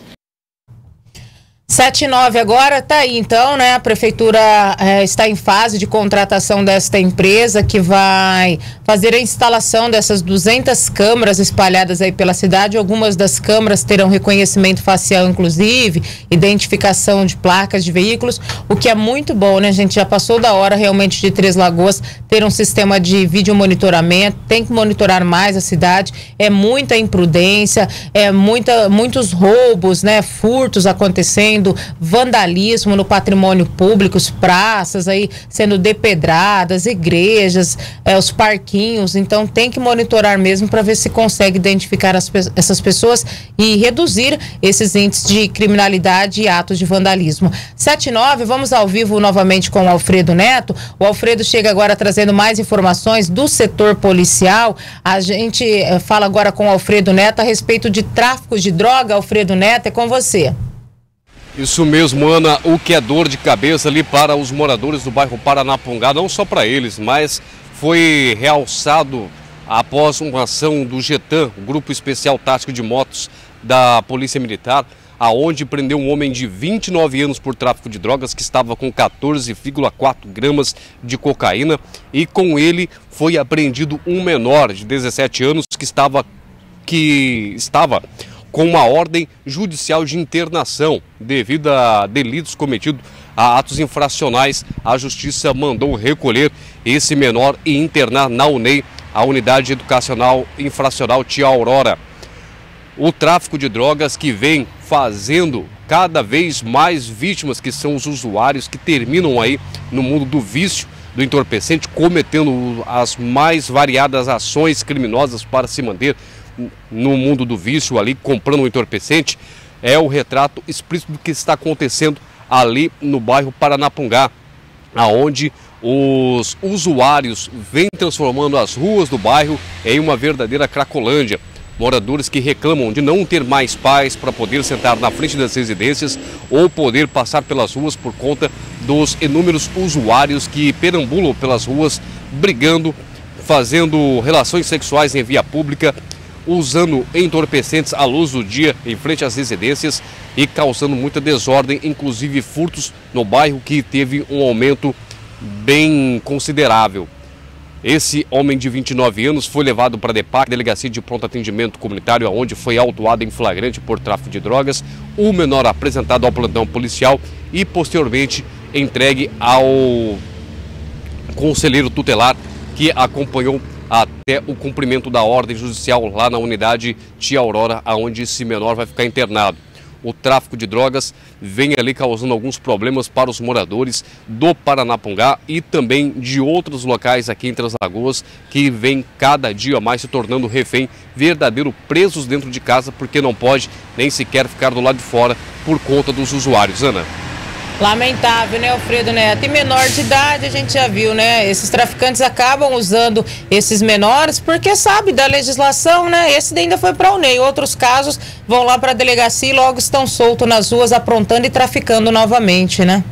Speaker 3: sete e nove agora, tá aí então, né? A Prefeitura é, está em fase de contratação desta empresa que vai fazer a instalação dessas duzentas câmeras espalhadas aí pela cidade. Algumas das câmeras terão reconhecimento facial, inclusive, identificação de placas de veículos, o que é muito bom, né, gente? Já passou da hora realmente de Três Lagoas ter um sistema de vídeo monitoramento, tem que monitorar mais a cidade, é muita imprudência, é muita, muitos roubos, né? Furtos acontecendo, vandalismo no patrimônio público, as praças aí sendo depedradas, igrejas, é, os parquinhos. Então tem que monitorar mesmo para ver se consegue identificar as, essas pessoas e reduzir esses índices de criminalidade e atos de vandalismo. sete e nove, vamos ao vivo novamente com o Alfredo Neto. O Alfredo chega agora trazendo mais informações do setor policial. A gente é, fala agora com o Alfredo Neto a respeito de tráfico de droga. Alfredo Neto, é com você.
Speaker 4: Isso mesmo, Ana, o que é dor de cabeça ali para os moradores do bairro Paranapungá, não só para eles, mas foi realçado após uma ação do GETAM, o Grupo Especial Tático de Motos da Polícia Militar, aonde prendeu um homem de vinte e nove anos por tráfico de drogas que estava com quatorze vírgula quatro gramas de cocaína, e com ele foi apreendido um menor de dezessete anos que estava que estava com uma ordem judicial de internação devido a delitos cometidos a atos infracionais. A Justiça mandou recolher esse menor e internar na U N E I, a Unidade Educacional Infracional Tia Aurora. O tráfico de drogas que vem fazendo cada vez mais vítimas, que são os usuários que terminam aí no mundo do vício, do entorpecente, cometendo as mais variadas ações criminosas para se manter no mundo do vício ali, comprando um entorpecente. É o retrato explícito do que está acontecendo ali no bairro Paranapungá, aonde os usuários vêm transformando as ruas do bairro em uma verdadeira cracolândia. Moradores que reclamam de não ter mais paz para poder sentar na frente das residências ou poder passar pelas ruas por conta dos inúmeros usuários que perambulam pelas ruas, brigando, fazendo relações sexuais em via pública, usando entorpecentes à luz do dia em frente às residências e causando muita desordem, inclusive furtos no bairro, que teve um aumento bem considerável. Esse homem de vinte e nove anos foi levado para a DEPAC, Delegacia de Pronto Atendimento Comunitário, onde foi autuado em flagrante por tráfico de drogas. O menor apresentado ao plantão policial e posteriormente entregue ao conselheiro tutelar, que acompanhou até o cumprimento da ordem judicial lá na unidade Tia Aurora, onde esse menor vai ficar internado. O tráfico de drogas vem ali causando alguns problemas para os moradores do Paranapungá e também de outros locais aqui em Três Lagoas, que vem cada dia mais se tornando refém, verdadeiro presos dentro de casa, porque não pode nem sequer ficar do lado de fora por conta dos usuários. Ana?
Speaker 3: Lamentável, né, Alfredo Neto? E menor de idade, a gente já viu, né? Esses traficantes acabam usando esses menores porque sabe da legislação, né? Esse ainda foi para a U N E M. Outros casos vão lá para a delegacia e logo estão soltos nas ruas, aprontando e traficando novamente, né?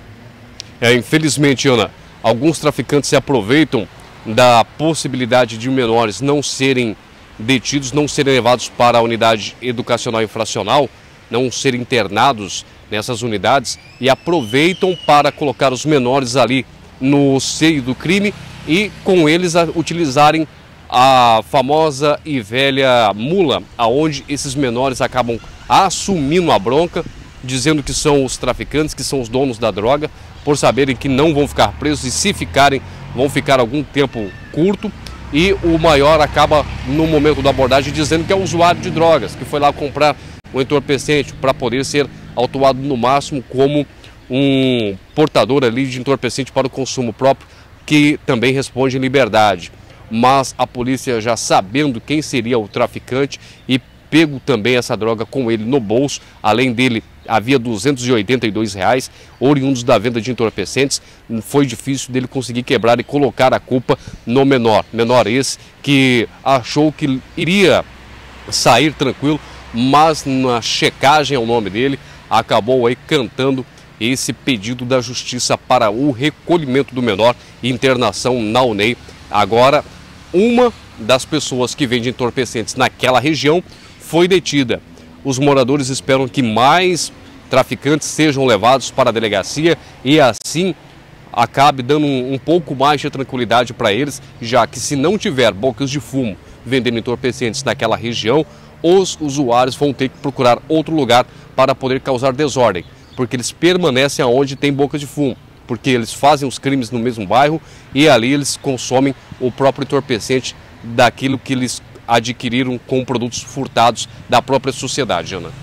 Speaker 4: É, infelizmente, Ana, alguns traficantes se aproveitam da possibilidade de menores não serem detidos, não serem levados para a unidade educacional infracional, não serem internados nessas unidades, e aproveitam para colocar os menores ali no seio do crime e com eles a, utilizarem a famosa e velha mula, aonde esses menores acabam assumindo a bronca, dizendo que são os traficantes, que são os donos da droga, por saberem que não vão ficar presos e se ficarem, vão ficar algum tempo curto. E o maior acaba, no momento da abordagem, dizendo que é um usuário de drogas, que foi lá comprar um entorpecente para poder ser autuado no máximo como um portador ali de entorpecente para o consumo próprio, que também responde em liberdade. Mas a polícia, já sabendo quem seria o traficante e pego também essa droga com ele no bolso, além dele havia duzentos e oitenta e dois reais oriundos da venda de entorpecentes, foi difícil dele conseguir quebrar e colocar a culpa no menor. Menor esse que achou que iria sair tranquilo, mas na checagem ao nome dele, acabou aí cantando esse pedido da justiça para o recolhimento do menor e internação na U N E M. Agora, uma das pessoas que vende entorpecentes naquela região foi detida. Os moradores esperam que mais traficantes sejam levados para a delegacia e assim acabe dando um, um pouco mais de tranquilidade para eles, já que se não tiver bocas de fumo vendendo entorpecentes naquela região, os usuários vão ter que procurar outro lugar para poder causar desordem, porque eles permanecem aonde tem boca de fumo, porque eles fazem os crimes no mesmo bairro e ali eles consomem o próprio entorpecente daquilo que eles adquiriram com produtos furtados da própria sociedade, Ana.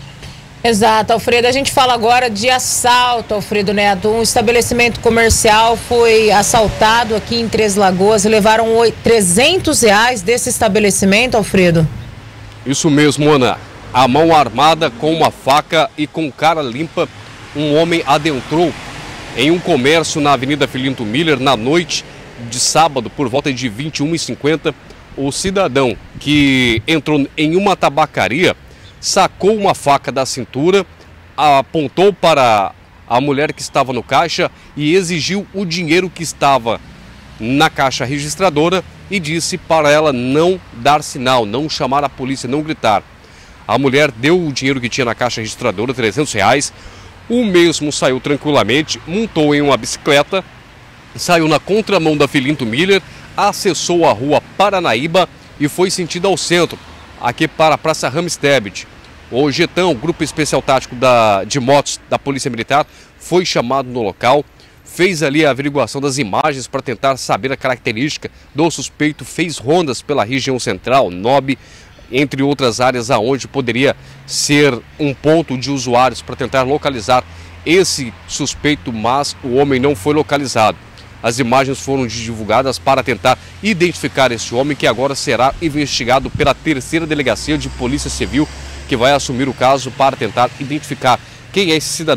Speaker 3: Exato, Alfredo. A gente fala agora de assalto, Alfredo Neto. Um estabelecimento comercial foi assaltado aqui em Três Lagoas. Levaram trezentos reais desse estabelecimento, Alfredo.
Speaker 4: Isso mesmo, Ana. A mão armada com uma faca e com cara limpa, um homem adentrou em um comércio na Avenida Filinto Miller na noite de sábado, por volta de vinte e uma e cinquenta. O cidadão que entrou em uma tabacaria sacou uma faca da cintura, apontou para a mulher que estava no caixa e exigiu o dinheiro que estava na caixa registradora e disse para ela não dar sinal, não chamar a polícia, não gritar. A mulher deu o dinheiro que tinha na caixa registradora, trezentos reais. O mesmo saiu tranquilamente, montou em uma bicicleta, saiu na contramão da Filinto Miller, acessou a rua Paranaíba e foi sentido ao centro, aqui para a Praça Ramstebet. O Getão, Grupo Especial Tático da, de Motos da Polícia Militar, foi chamado no local, fez ali a averiguação das imagens para tentar saber a característica do suspeito, fez rondas pela região central, Nob, entre outras áreas aonde poderia ser um ponto de usuários para tentar localizar esse suspeito, mas o homem não foi localizado. As imagens foram divulgadas para tentar identificar esse homem, que agora será investigado pela terceira Delegacia de Polícia Civil, que vai assumir o caso para tentar identificar quem é esse cidadão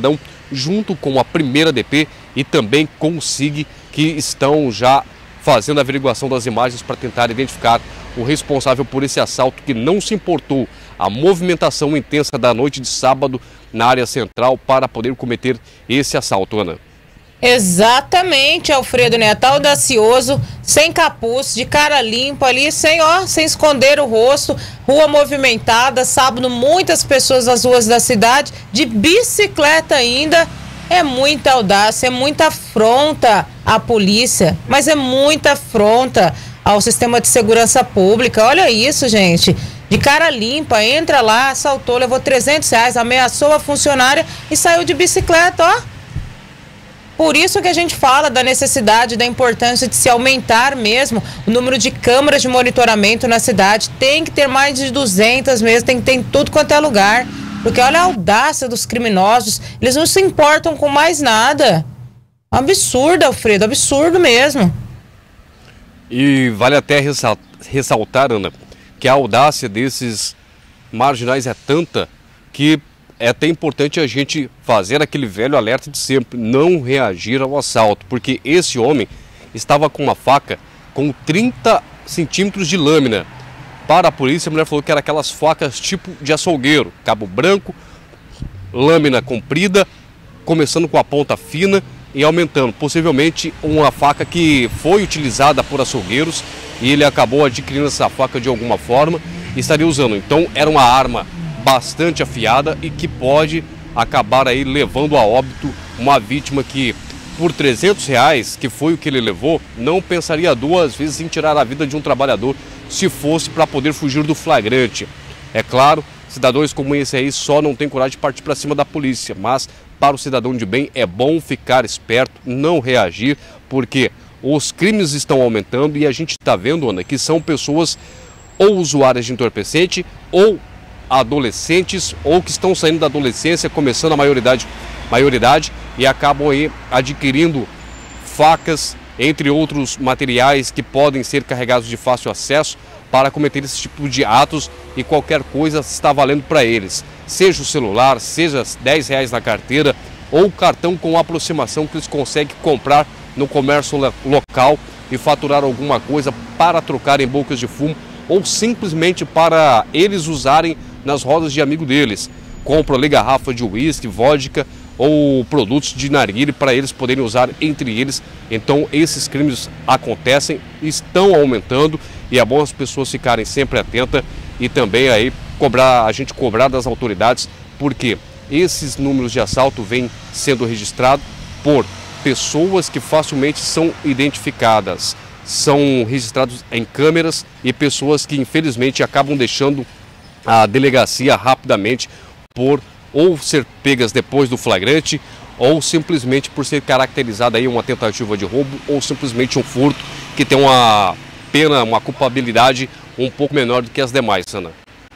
Speaker 4: junto com a primeira D P e também com o S I G, que estão já fazendo a averiguação das imagens para tentar identificar o responsável por esse assalto que não se importou a movimentação intensa da noite de sábado na área central para poder cometer esse assalto, Ana.
Speaker 3: Exatamente, Alfredo Neto, audacioso, sem capuz, de cara limpa ali, sem, ó, sem esconder o rosto, rua movimentada, sábado, muitas pessoas nas ruas da cidade, de bicicleta ainda. É muita audácia, é muita afronta à polícia, mas é muita afronta ao sistema de segurança pública. Olha isso, gente. De cara limpa, entra lá, assaltou, levou trezentos reais, ameaçou a funcionária e saiu de bicicleta, ó. Por isso que a gente fala da necessidade, da importância de se aumentar mesmo o número de câmeras de monitoramento na cidade. Tem que ter mais de duzentas mesmo, tem que ter em tudo quanto é lugar. Porque olha a audácia dos criminosos, eles não se importam com mais nada. Absurdo, Alfredo, absurdo mesmo.
Speaker 4: E vale até ressaltar, Ana, que a audácia desses marginais é tanta que é até importante a gente fazer aquele velho alerta de sempre, não reagir ao assalto, porque esse homem estava com uma faca com trinta centímetros de lâmina. Para a polícia, a mulher falou que era aquelas facas tipo de açougueiro, cabo branco, lâmina comprida, começando com a ponta fina e aumentando. Possivelmente uma faca que foi utilizada por açougueiros e ele acabou adquirindo essa faca de alguma forma e estaria usando. Então era uma arma bastante afiada e que pode acabar aí levando a óbito uma vítima que, por trezentos reais, que foi o que ele levou, não pensaria duas vezes em tirar a vida de um trabalhador se fosse para poder fugir do flagrante. É claro, cidadãos como esse aí só não tem coragem de partir para cima da polícia, mas para o cidadão de bem é bom ficar esperto, não reagir, porque os crimes estão aumentando e a gente está vendo, Ana, que são pessoas ou usuárias de entorpecente ou adolescentes ou que estão saindo da adolescência, começando a maioridade, maioridade e acabam aí adquirindo facas, entre outros materiais que podem ser carregados de fácil acesso para cometer esse tipo de atos e qualquer coisa está valendo para eles. Seja o celular, seja dez reais na carteira ou cartão com aproximação que eles conseguem comprar no comércio local e faturar alguma coisa para trocar em bocas de fumo ou simplesmente para eles usarem nas rodas de amigo deles. Compram ali garrafa de uísque, vodka ou produtos de narguilé para eles poderem usar entre eles. Então esses crimes acontecem, estão aumentando e é bom as pessoas ficarem sempre atentas e também aí cobrar, a gente cobrar das autoridades, porque esses números de assalto vêm sendo registrados por pessoas que facilmente são identificadas, são registrados em câmeras e pessoas que infelizmente acabam deixando a delegacia rapidamente por ou ser pegas depois do flagrante ou simplesmente por ser caracterizada aí uma tentativa de roubo ou simplesmente um furto que tem uma pena, uma culpabilidade um pouco menor do que as demais, Ana.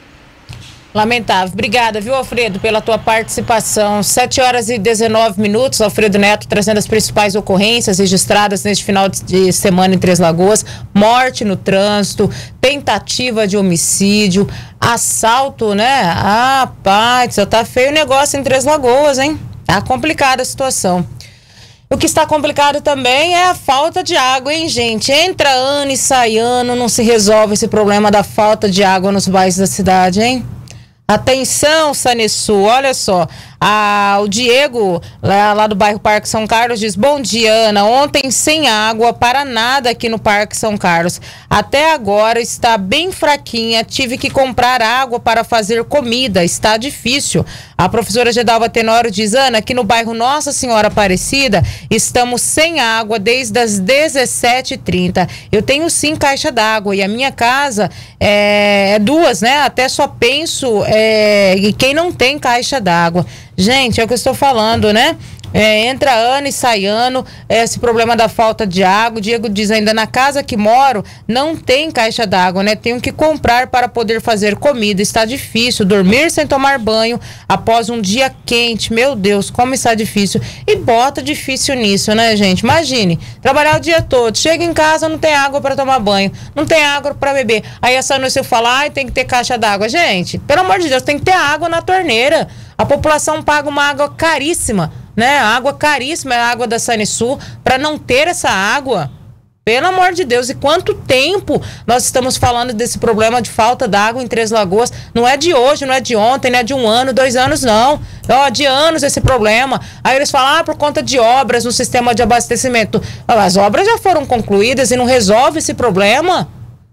Speaker 3: Lamentável. Obrigada, viu, Alfredo, pela tua participação. sete horas e dezenove minutos, Alfredo Neto trazendo as principais ocorrências registradas neste final de semana em Três Lagoas. Morte no trânsito, tentativa de homicídio, assalto, né? Ah, pai, já tá feio o negócio em Três Lagoas, hein? Tá complicada a situação. O que está complicado também é a falta de água, hein, gente? Entra ano e sai ano, não se resolve esse problema da falta de água nos bairros da cidade, hein? Atenção, Sanesul, olha só, a, o Diego, lá, lá do bairro Parque São Carlos, diz: bom dia, Ana, ontem sem água para nada aqui no Parque São Carlos, até agora está bem fraquinha, tive que comprar água para fazer comida, está difícil. A professora Gedalva Tenório diz: Ana, aqui no bairro Nossa Senhora Aparecida, estamos sem água desde as dezessete e trinta, eu tenho sim caixa d'água e a minha casa é, é duas, né, até só penso... É, e quem não tem caixa d'água, gente, é o que eu estou falando, né? É, entra ano e sai ano, esse problema da falta de água. O Diego diz ainda: na casa que moro não tem caixa d'água, né? Tenho que comprar para poder fazer comida, está difícil, dormir sem tomar banho após um dia quente, meu Deus, como está difícil. E bota difícil nisso, né, gente? Imagine, trabalhar o dia todo, chega em casa, não tem água para tomar banho, não tem água para beber, aí essa noite eu falo: ai, tem que ter caixa d'água. Gente, pelo amor de Deus, tem que ter água na torneira. A população paga uma água caríssima né? Água caríssima, é a água da Sanesul, para não ter essa água. Pelo amor de Deus, e quanto tempo nós estamos falando desse problema de falta d'água em Três Lagoas? Não é de hoje, não é de ontem, não é de um ano, dois anos, não. Ó, de anos esse problema. Aí eles falam, ah, por conta de obras no sistema de abastecimento. As obras já foram concluídas e não resolve esse problema.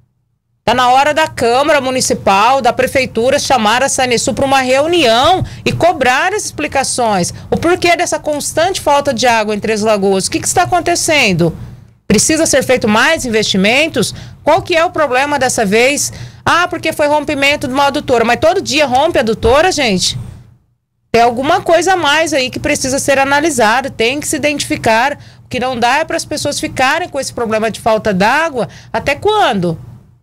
Speaker 3: Está na hora da Câmara Municipal, da Prefeitura, chamar a Sanesul para uma reunião e cobrar as explicações. O porquê dessa constante falta de água em Três Lagoas? O que, que está acontecendo? Precisa ser feito mais investimentos? Qual que é o problema dessa vez? Ah, porque foi rompimento de uma adutora. Mas todo dia rompe a adutora, gente? Tem alguma coisa a mais aí que precisa ser analisada. Tem que se identificar. O que não dá é para as pessoas ficarem com esse problema de falta d'água. Até quando?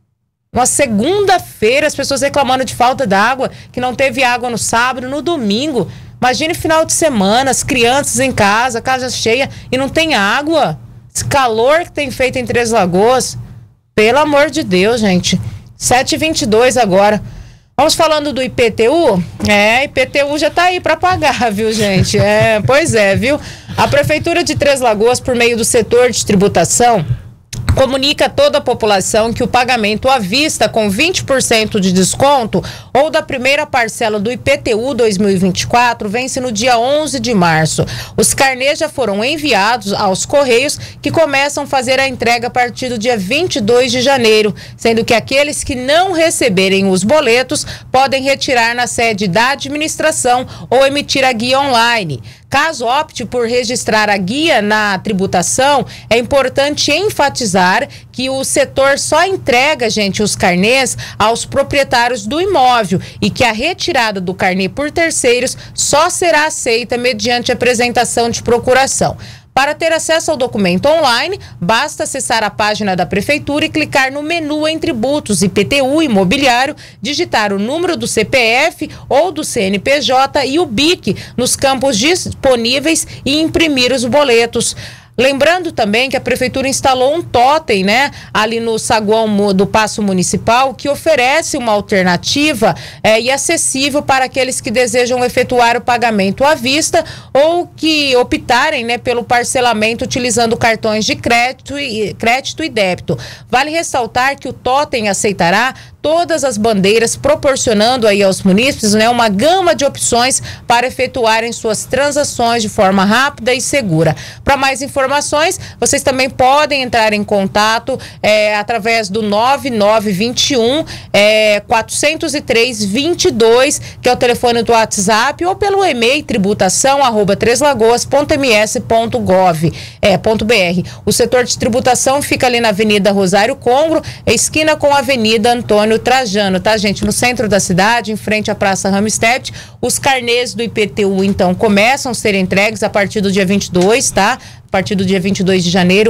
Speaker 3: Uma segunda-feira, as pessoas reclamando de falta d'água, que não teve água no sábado, no domingo. Imagine final de semana, as crianças em casa, casa cheia e não tem água. Esse calor que tem feito em Três Lagoas, pelo amor de Deus, gente. sete e vinte e dois agora. Vamos falando do I P T U? É, I P T U já tá aí para pagar, viu, gente? É, pois é, viu? A Prefeitura de Três Lagoas, por meio do setor de tributação, comunica a toda a população que o pagamento à vista com vinte por cento de desconto ou da primeira parcela do I P T U dois mil e vinte e quatro vence no dia onze de março. Os carnês já foram enviados aos Correios, que começam a fazer a entrega a partir do dia vinte e dois de janeiro, sendo que aqueles que não receberem os boletos podem retirar na sede da administração ou emitir a guia online. Caso opte por registrar a guia na tributação, é importante enfatizar que o setor só entrega, gente, os carnês aos proprietários do imóvel e que a retirada do carnê por terceiros só será aceita mediante apresentação de procuração. Para ter acesso ao documento online, basta acessar a página da Prefeitura e clicar no menu em tributos, I P T U, imobiliário, digitar o número do C P F ou do C N P J e o B I C nos campos disponíveis e imprimir os boletos. Lembrando também que a Prefeitura instalou um totem, né, ali no saguão do Paço Municipal, que oferece uma alternativa é, e acessível para aqueles que desejam efetuar o pagamento à vista ou que optarem, né, pelo parcelamento utilizando cartões de crédito e, crédito e débito. Vale ressaltar que o totem aceitará todas as bandeiras, proporcionando aí aos munícipes, né, uma gama de opções para efetuarem suas transações de forma rápida e segura. Para mais informações, vocês também podem entrar em contato é, através do nove nove dois um, é, quatro zero três, dois dois, que é o telefone do WhatsApp, ou pelo e-mail tributação arroba treslagoas ponto m s ponto gov ponto b r. O setor de tributação fica ali na Avenida Rosário Congro, esquina com a Avenida Antônio Trajano, tá, gente? No centro da cidade, em frente à Praça Ramstedt. Os carnês do I P T U, então, começam a ser entregues a partir do dia vinte e dois, tá? A partir do dia vinte e dois de janeiro,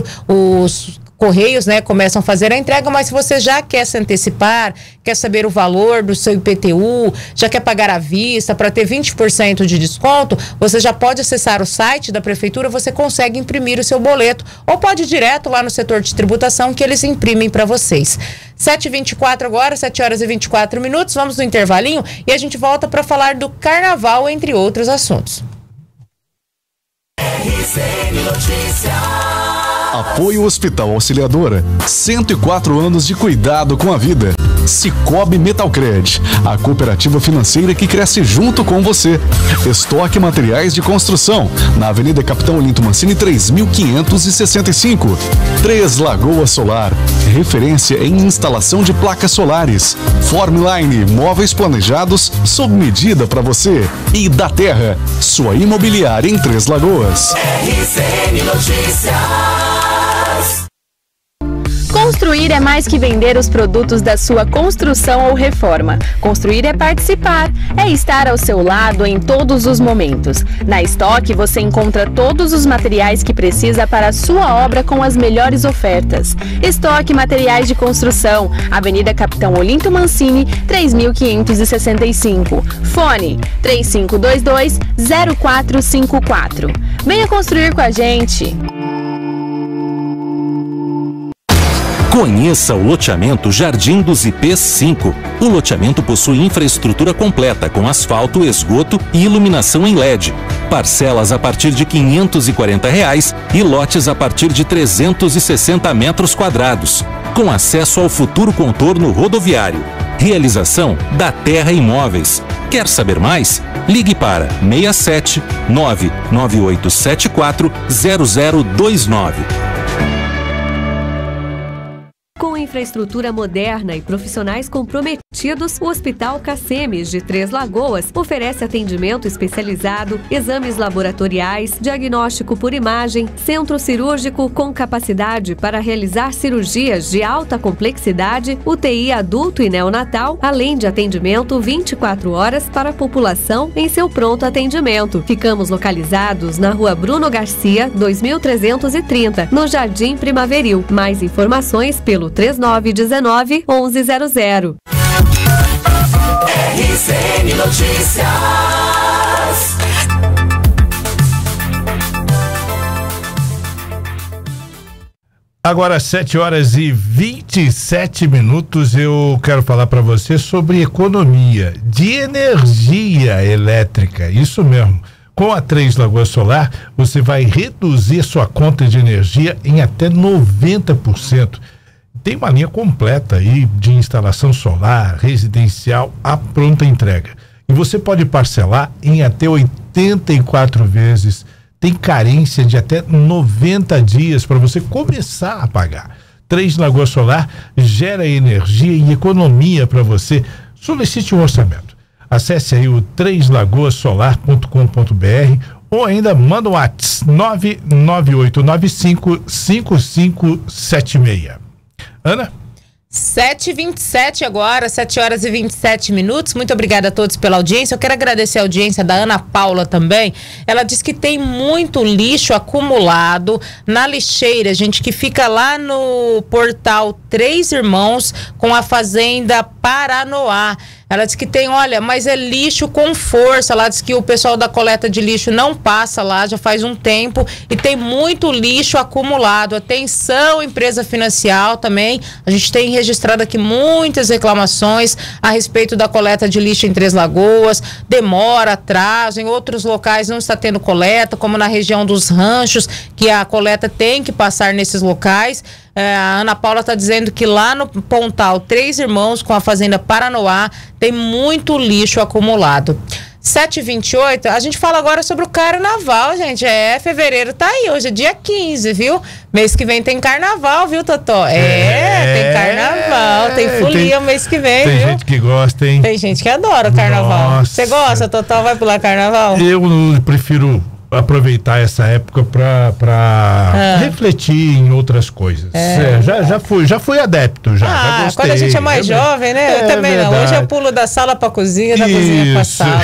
Speaker 3: os Correios, né, começam a fazer a entrega, mas se você já quer se antecipar, quer saber o valor do seu I P T U, já quer pagar à vista para ter vinte por cento de desconto, você já pode acessar o site da Prefeitura, você consegue imprimir o seu boleto, ou pode ir direto lá no setor de tributação que eles imprimem para vocês. sete e vinte e quatro agora, sete horas e vinte e quatro minutos, vamos no intervalinho e a gente volta para falar do carnaval, entre outros assuntos.
Speaker 2: R C N Notícias.
Speaker 9: Apoio Hospital Auxiliadora. cento e quatro anos de cuidado com a vida. Cicobi Metalcred, a cooperativa financeira que cresce junto com você. Estoque Materiais de Construção, na Avenida Capitão Olinto Mancini três mil quinhentos e sessenta e cinco. Três Lagoas Solar, referência em instalação de placas solares. Formline, móveis planejados sob medida para você. E da Terra, sua imobiliária em Três Lagoas.
Speaker 2: R C N Notícias.
Speaker 12: Construir é mais que vender os produtos da sua construção ou reforma. Construir é participar, é estar ao seu lado em todos os momentos. Na Estoque você encontra todos os materiais que precisa para a sua obra com as melhores ofertas. Estoque Materiais de Construção, Avenida Capitão Olinto Mancini, três mil quinhentos e sessenta e cinco. Fone três cinco dois dois, zero quatro cinco quatro. Venha construir com a gente.
Speaker 10: Conheça o loteamento Jardim dos I Ps cinco. O loteamento possui infraestrutura completa com asfalto, esgoto e iluminação em L E D. parcelas a partir de quinhentos e quarenta reais e lotes a partir de trezentos e sessenta metros quadrados, com acesso ao futuro contorno rodoviário. Realização da Terra Imóveis. Quer saber mais? Ligue para seis sete nove nove oito sete quatro zero zero dois nove.
Speaker 13: Com infraestrutura moderna e profissionais comprometidos, o Hospital Cacemes de Três Lagoas oferece atendimento especializado, exames laboratoriais, diagnóstico por imagem, centro cirúrgico com capacidade para realizar cirurgias de alta complexidade, U T I adulto e neonatal, além de atendimento vinte e quatro horas para a população em seu pronto atendimento. Ficamos localizados na Rua Bruno Garcia, dois mil trezentos e trinta, no Jardim Primaveril. Mais informações pelo três nove um nove, onze zero zero.
Speaker 2: R C N Notícias.
Speaker 8: Agora, sete horas e vinte e sete minutos, eu quero falar para você sobre economia de energia elétrica. Isso mesmo. Com a Três Lagoas Solar, você vai reduzir sua conta de energia em até noventa por cento. Tem uma linha completa aí de instalação solar, residencial, à pronta entrega. E você pode parcelar em até oitenta e quatro vezes. Tem carência de até noventa dias para você começar a pagar. Três Lagoas Solar gera energia e economia para você. Solicite um orçamento. Acesse aí o três lagoas solar ponto com ponto br ou ainda manda um WhatsApp nove nove oito nove cinco cinco cinco sete seis. Ana?
Speaker 3: sete e vinte e sete agora, sete horas e vinte e sete minutos. Muito obrigada a todos pela audiência. Eu quero agradecer a audiência da Ana Paula também. Ela diz que tem muito lixo acumulado na lixeira, gente, que fica lá no portal Três Irmãos com a fazenda Paranoá. Ela diz que tem, olha, mas é lixo com força. Ela diz que o pessoal da coleta de lixo não passa lá, já faz um tempo, e tem muito lixo acumulado. Atenção, empresa financial também. A gente tem registrado aqui muitas reclamações a respeito da coleta de lixo em Três Lagoas. Demora, atraso, em outros locais não está tendo coleta, como na região dos ranchos, que a coleta tem que passar nesses locais. É, a Ana Paula está dizendo que lá no Pontal Três Irmãos, com a fazenda Paranoá, tem muito lixo acumulado. sete e vinte e oito, a gente fala agora sobre o carnaval, gente. É, fevereiro tá aí, hoje é dia quinze, viu? Mês que vem tem carnaval, viu, Totó? É, é tem carnaval, tem folia o mês que vem,
Speaker 8: tem
Speaker 3: viu?
Speaker 8: Tem gente que gosta, hein?
Speaker 3: Tem gente que adora o carnaval. Você gosta, Totó? Vai pular carnaval?
Speaker 8: Eu prefiro aproveitar essa época para para ah. refletir em outras coisas. É. É, já já fui já fui adepto já,
Speaker 3: ah,
Speaker 8: já gostei.
Speaker 3: Quando a gente é mais é jovem, né? É, eu também verdade. Não. Hoje eu pulo da sala para cozinha, da Isso. cozinha para sala.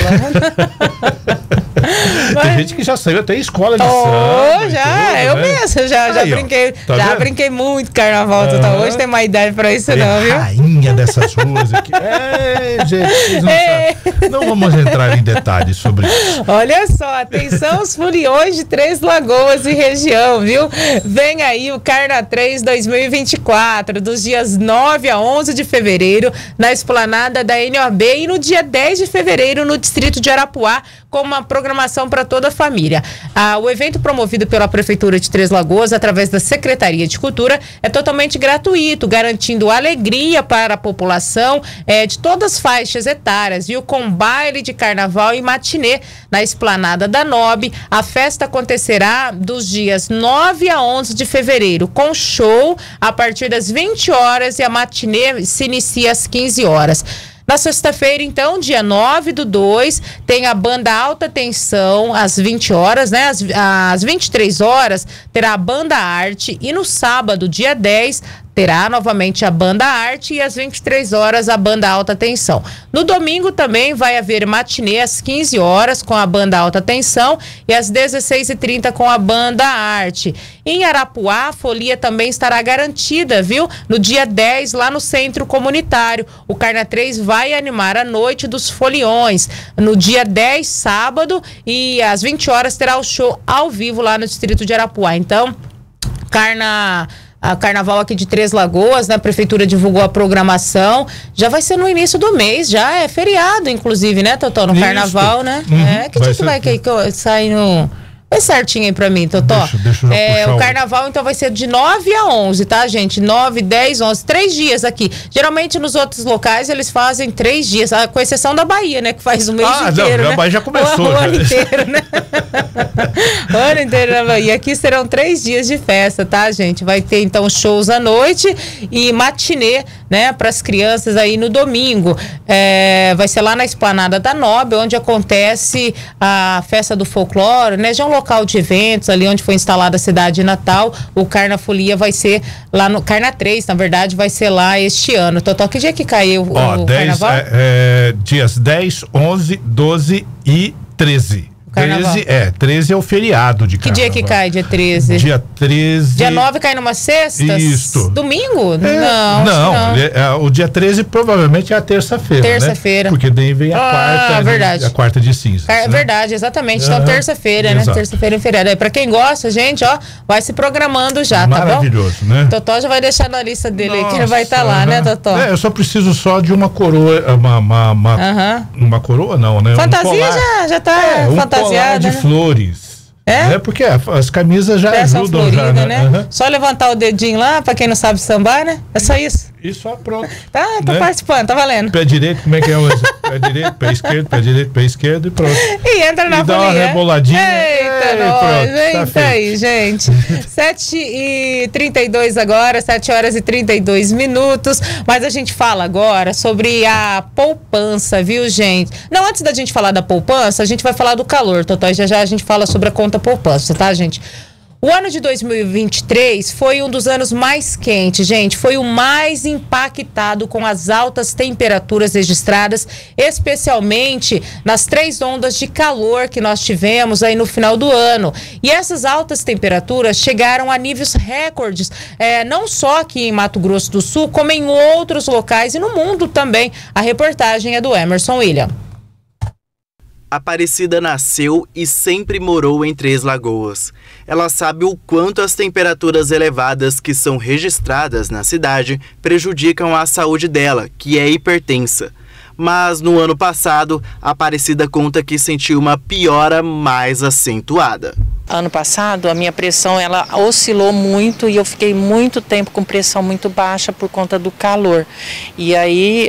Speaker 8: Mas... Tem gente que já saiu até escola de
Speaker 3: oh,
Speaker 8: samba.
Speaker 3: Já,
Speaker 8: tudo,
Speaker 3: eu
Speaker 8: né?
Speaker 3: mesmo, já, já
Speaker 8: Aí,
Speaker 3: brinquei,
Speaker 8: tá
Speaker 3: já
Speaker 8: vendo?
Speaker 3: brinquei muito carnaval. Ah. Hoje tem mais idade para isso, não, viu?
Speaker 8: Rainha dessas ruas aqui. É, gente, não, é. não vamos entrar em detalhes sobre isso.
Speaker 3: Olha só, atenção os foliões de Três Lagoas e região, viu? Vem aí o Carna três dois mil e vinte e quatro, dos dias nove a onze de fevereiro, na esplanada da N O B, e no dia dez de fevereiro no distrito de Arapuá, com uma programação para toda a família. Ah, o evento, promovido pela Prefeitura de Três Lagoas, através da Secretaria de Cultura, é totalmente gratuito, garantindo alegria para a população é, de todas as faixas etárias, viu? Com baile de carnaval e matinê na esplanada da N O B. A festa acontecerá dos dias nove a onze de fevereiro, com show a partir das vinte horas, e a matinê se inicia às quinze horas. Na sexta-feira, então, dia nove do dois, tem a banda Alta Tensão às vinte horas, né? Às, às vinte e três horas terá a banda Arte, e no sábado, dia dez, terá novamente a banda Arte, e às vinte e três horas a banda Alta Tensão. No domingo também vai haver matinê às quinze horas com a banda Alta Tensão, e às dezesseis e trinta com a banda Arte. Em Arapuá, a folia também estará garantida, viu? No dia dez, lá no Centro Comunitário. O Carna três vai animar a noite dos foliões. No dia dez, sábado, e às vinte horas terá o show ao vivo lá no distrito de Arapuá. Então, Carna... a carnaval aqui de Três Lagoas, né? A prefeitura divulgou a programação. Já vai ser no início do mês, já é feriado, inclusive, né, Totó? No
Speaker 8: Isso.
Speaker 3: carnaval, né?
Speaker 8: Uhum.
Speaker 3: É, que
Speaker 8: Vai
Speaker 3: dia que vai que, que sai no... Vai certinho aí pra mim, Totó.
Speaker 8: Deixa, deixa eu já
Speaker 3: é,
Speaker 8: puxar
Speaker 3: o
Speaker 8: o-
Speaker 3: carnaval, então, vai ser de nove a onze, tá, gente? nove, dez, onze, três dias aqui. Geralmente, nos outros locais, eles fazem três dias, ah, com exceção da Bahia, né? Que faz o mês
Speaker 8: Ah,
Speaker 3: inteiro,
Speaker 8: não,
Speaker 3: né?
Speaker 8: a Bahia já começou,
Speaker 3: O, o
Speaker 8: já.
Speaker 3: ano inteiro, né? O ano inteiro na Bahia. Aqui serão três dias de festa, tá, gente? Vai ter, então, shows à noite e matinê, né? Para as crianças aí no domingo. É, vai ser lá na Esplanada da Nobre, onde acontece a festa do folclore, né? Já é um local de eventos, ali onde foi instalada a cidade natal. O Carnafolia vai ser lá no Carna três, na verdade, vai ser lá este ano. Totó, que dia que caiu o,
Speaker 8: Ó,
Speaker 3: o
Speaker 8: dez,
Speaker 3: carnaval?
Speaker 8: é, é, dias dez, onze, doze e treze.
Speaker 3: Carnaval.
Speaker 8: treze, é, treze é o feriado de
Speaker 3: Que
Speaker 8: carnaval.
Speaker 3: dia que cai, dia treze?
Speaker 8: Dia treze.
Speaker 3: Dia nove cai numa sexta?
Speaker 8: Isso.
Speaker 3: Domingo?
Speaker 8: É,
Speaker 3: não,
Speaker 8: não,
Speaker 3: não.
Speaker 8: é, é, o dia treze provavelmente é a terça-feira.
Speaker 3: Terça-feira.
Speaker 8: Né? Porque daí vem a
Speaker 3: Ah,
Speaker 8: quarta.
Speaker 3: verdade.
Speaker 8: A quarta de cinzas.
Speaker 3: É
Speaker 8: né?
Speaker 3: verdade, exatamente. Então,
Speaker 8: Aham.
Speaker 3: terça-feira, né?
Speaker 8: Exato.
Speaker 3: Terça-feira é feriado. Aí, pra quem gosta, gente, ó, vai se programando já, tá bom?
Speaker 8: Maravilhoso, né?
Speaker 3: Totó já vai deixar na lista dele aí, que ele
Speaker 8: Nossa,
Speaker 3: vai estar lá, né,
Speaker 8: aham.
Speaker 3: Totó?
Speaker 8: É, eu só preciso só de uma coroa, uma, uma, uma,
Speaker 3: Aham.
Speaker 8: uma coroa não, né? Um
Speaker 3: Fantasia
Speaker 8: colar.
Speaker 3: já, já tá
Speaker 8: É, um colar
Speaker 3: fantasiada,
Speaker 8: de
Speaker 3: né?
Speaker 8: flores. É? Porque as camisas já
Speaker 3: Peça
Speaker 8: ajudam
Speaker 3: florida,
Speaker 8: já, né?
Speaker 3: né?
Speaker 8: Aham.
Speaker 3: Só levantar o dedinho lá, pra quem não sabe sambar, né? É só isso.
Speaker 8: E só pronto.
Speaker 3: Tá, tô
Speaker 8: Né?
Speaker 3: participando, tá valendo.
Speaker 8: Pé direito, como é que é? o Pé direito, pé esquerdo, pé direito, pé esquerdo e pronto.
Speaker 3: E entra na
Speaker 8: E dá uma
Speaker 3: folia.
Speaker 8: reboladinha.
Speaker 3: Eita,
Speaker 8: Ei,
Speaker 3: nós.
Speaker 8: pronto, tá
Speaker 3: Eita
Speaker 8: feito.
Speaker 3: aí, gente. sete e trinta e dois agora, sete horas e trinta e dois minutos. Mas a gente fala agora sobre a poupança, viu, gente? Não, antes da gente falar da poupança, a gente vai falar do calor, Totó. Já já a gente fala sobre a conta poupança, tá, gente? O ano de dois mil e vinte e três foi um dos anos mais quentes, gente. Foi o mais impactado com as altas temperaturas registradas, especialmente nas três ondas de calor que nós tivemos aí no final do ano. E essas altas temperaturas chegaram a níveis recordes, é, não só aqui em Mato Grosso do Sul, como em outros locais e no mundo também. A reportagem é do Emerson William.
Speaker 5: Aparecida nasceu e sempre morou em Três Lagoas. Ela sabe o quanto as temperaturas elevadas que são registradas na cidade prejudicam a saúde dela, que é hipertensa. Mas no ano passado, a Aparecida conta que sentiu uma piora mais acentuada.
Speaker 14: Ano passado, a minha pressão ela oscilou muito e eu fiquei muito tempo com pressão muito baixa por conta do calor. E aí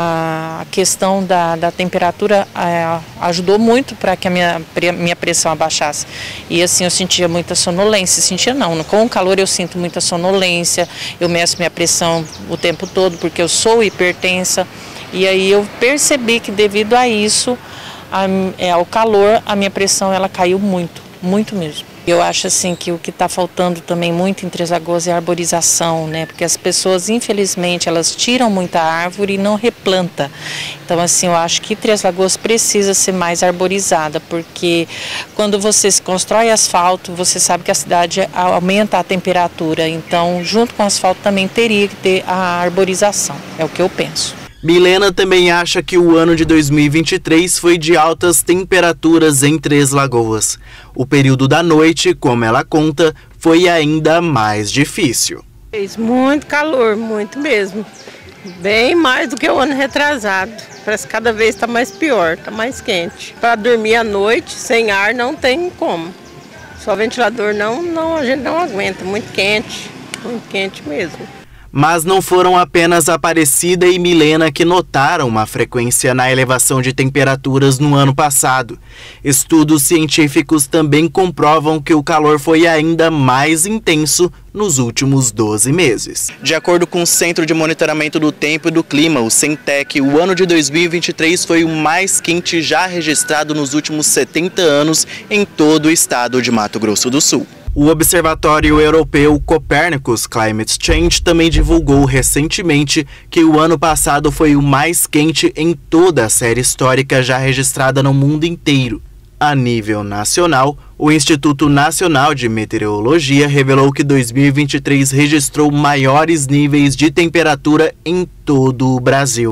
Speaker 14: a questão da, da temperatura é, ajudou muito para que a minha, minha pressão abaixasse. E assim eu sentia muita sonolência. Sentia não, com o calor eu sinto muita sonolência, eu meço minha pressão o tempo todo porque eu sou hipertensa. E aí eu percebi que devido a isso, a, é, ao calor, a minha pressão ela caiu muito. Muito mesmo. Eu acho assim que o que está faltando também muito em Três Lagoas é a arborização, né? Porque as pessoas, infelizmente, elas tiram muita árvore e não replanta. Então, assim, eu acho que Três Lagoas precisa ser mais arborizada, porque quando você se constrói asfalto, você sabe que a cidade aumenta a temperatura. Então, junto com o asfalto também teria que ter a arborização. É o que eu penso.
Speaker 5: Milena também acha que o ano de dois mil e vinte e três foi de altas temperaturas em Três Lagoas. O período da noite, como ela conta, foi ainda mais difícil.
Speaker 15: Fez muito calor, muito mesmo. Bem mais do que o ano retrasado. Parece que cada vez está mais pior, está mais quente. Para dormir à noite, sem ar, não tem como. Só ventilador não, não, a gente não aguenta. Muito quente, muito quente mesmo.
Speaker 5: Mas não foram apenas Aparecida e Milena que notaram uma frequência na elevação de temperaturas no ano passado. Estudos científicos também comprovam que o calor foi ainda mais intenso nos últimos doze meses. De acordo com o Centro de Monitoramento do Tempo e do Clima, o CENTEC, o ano de dois mil e vinte e três foi o mais quente já registrado nos últimos setenta anos em todo o estado de Mato Grosso do Sul. O Observatório Europeu Copernicus Climate Change também divulgou recentemente que o ano passado foi o mais quente em toda a série histórica já registrada no mundo inteiro. A nível nacional, o Instituto Nacional de Meteorologia revelou que dois mil e vinte e três registrou maiores níveis de temperatura em todo o Brasil.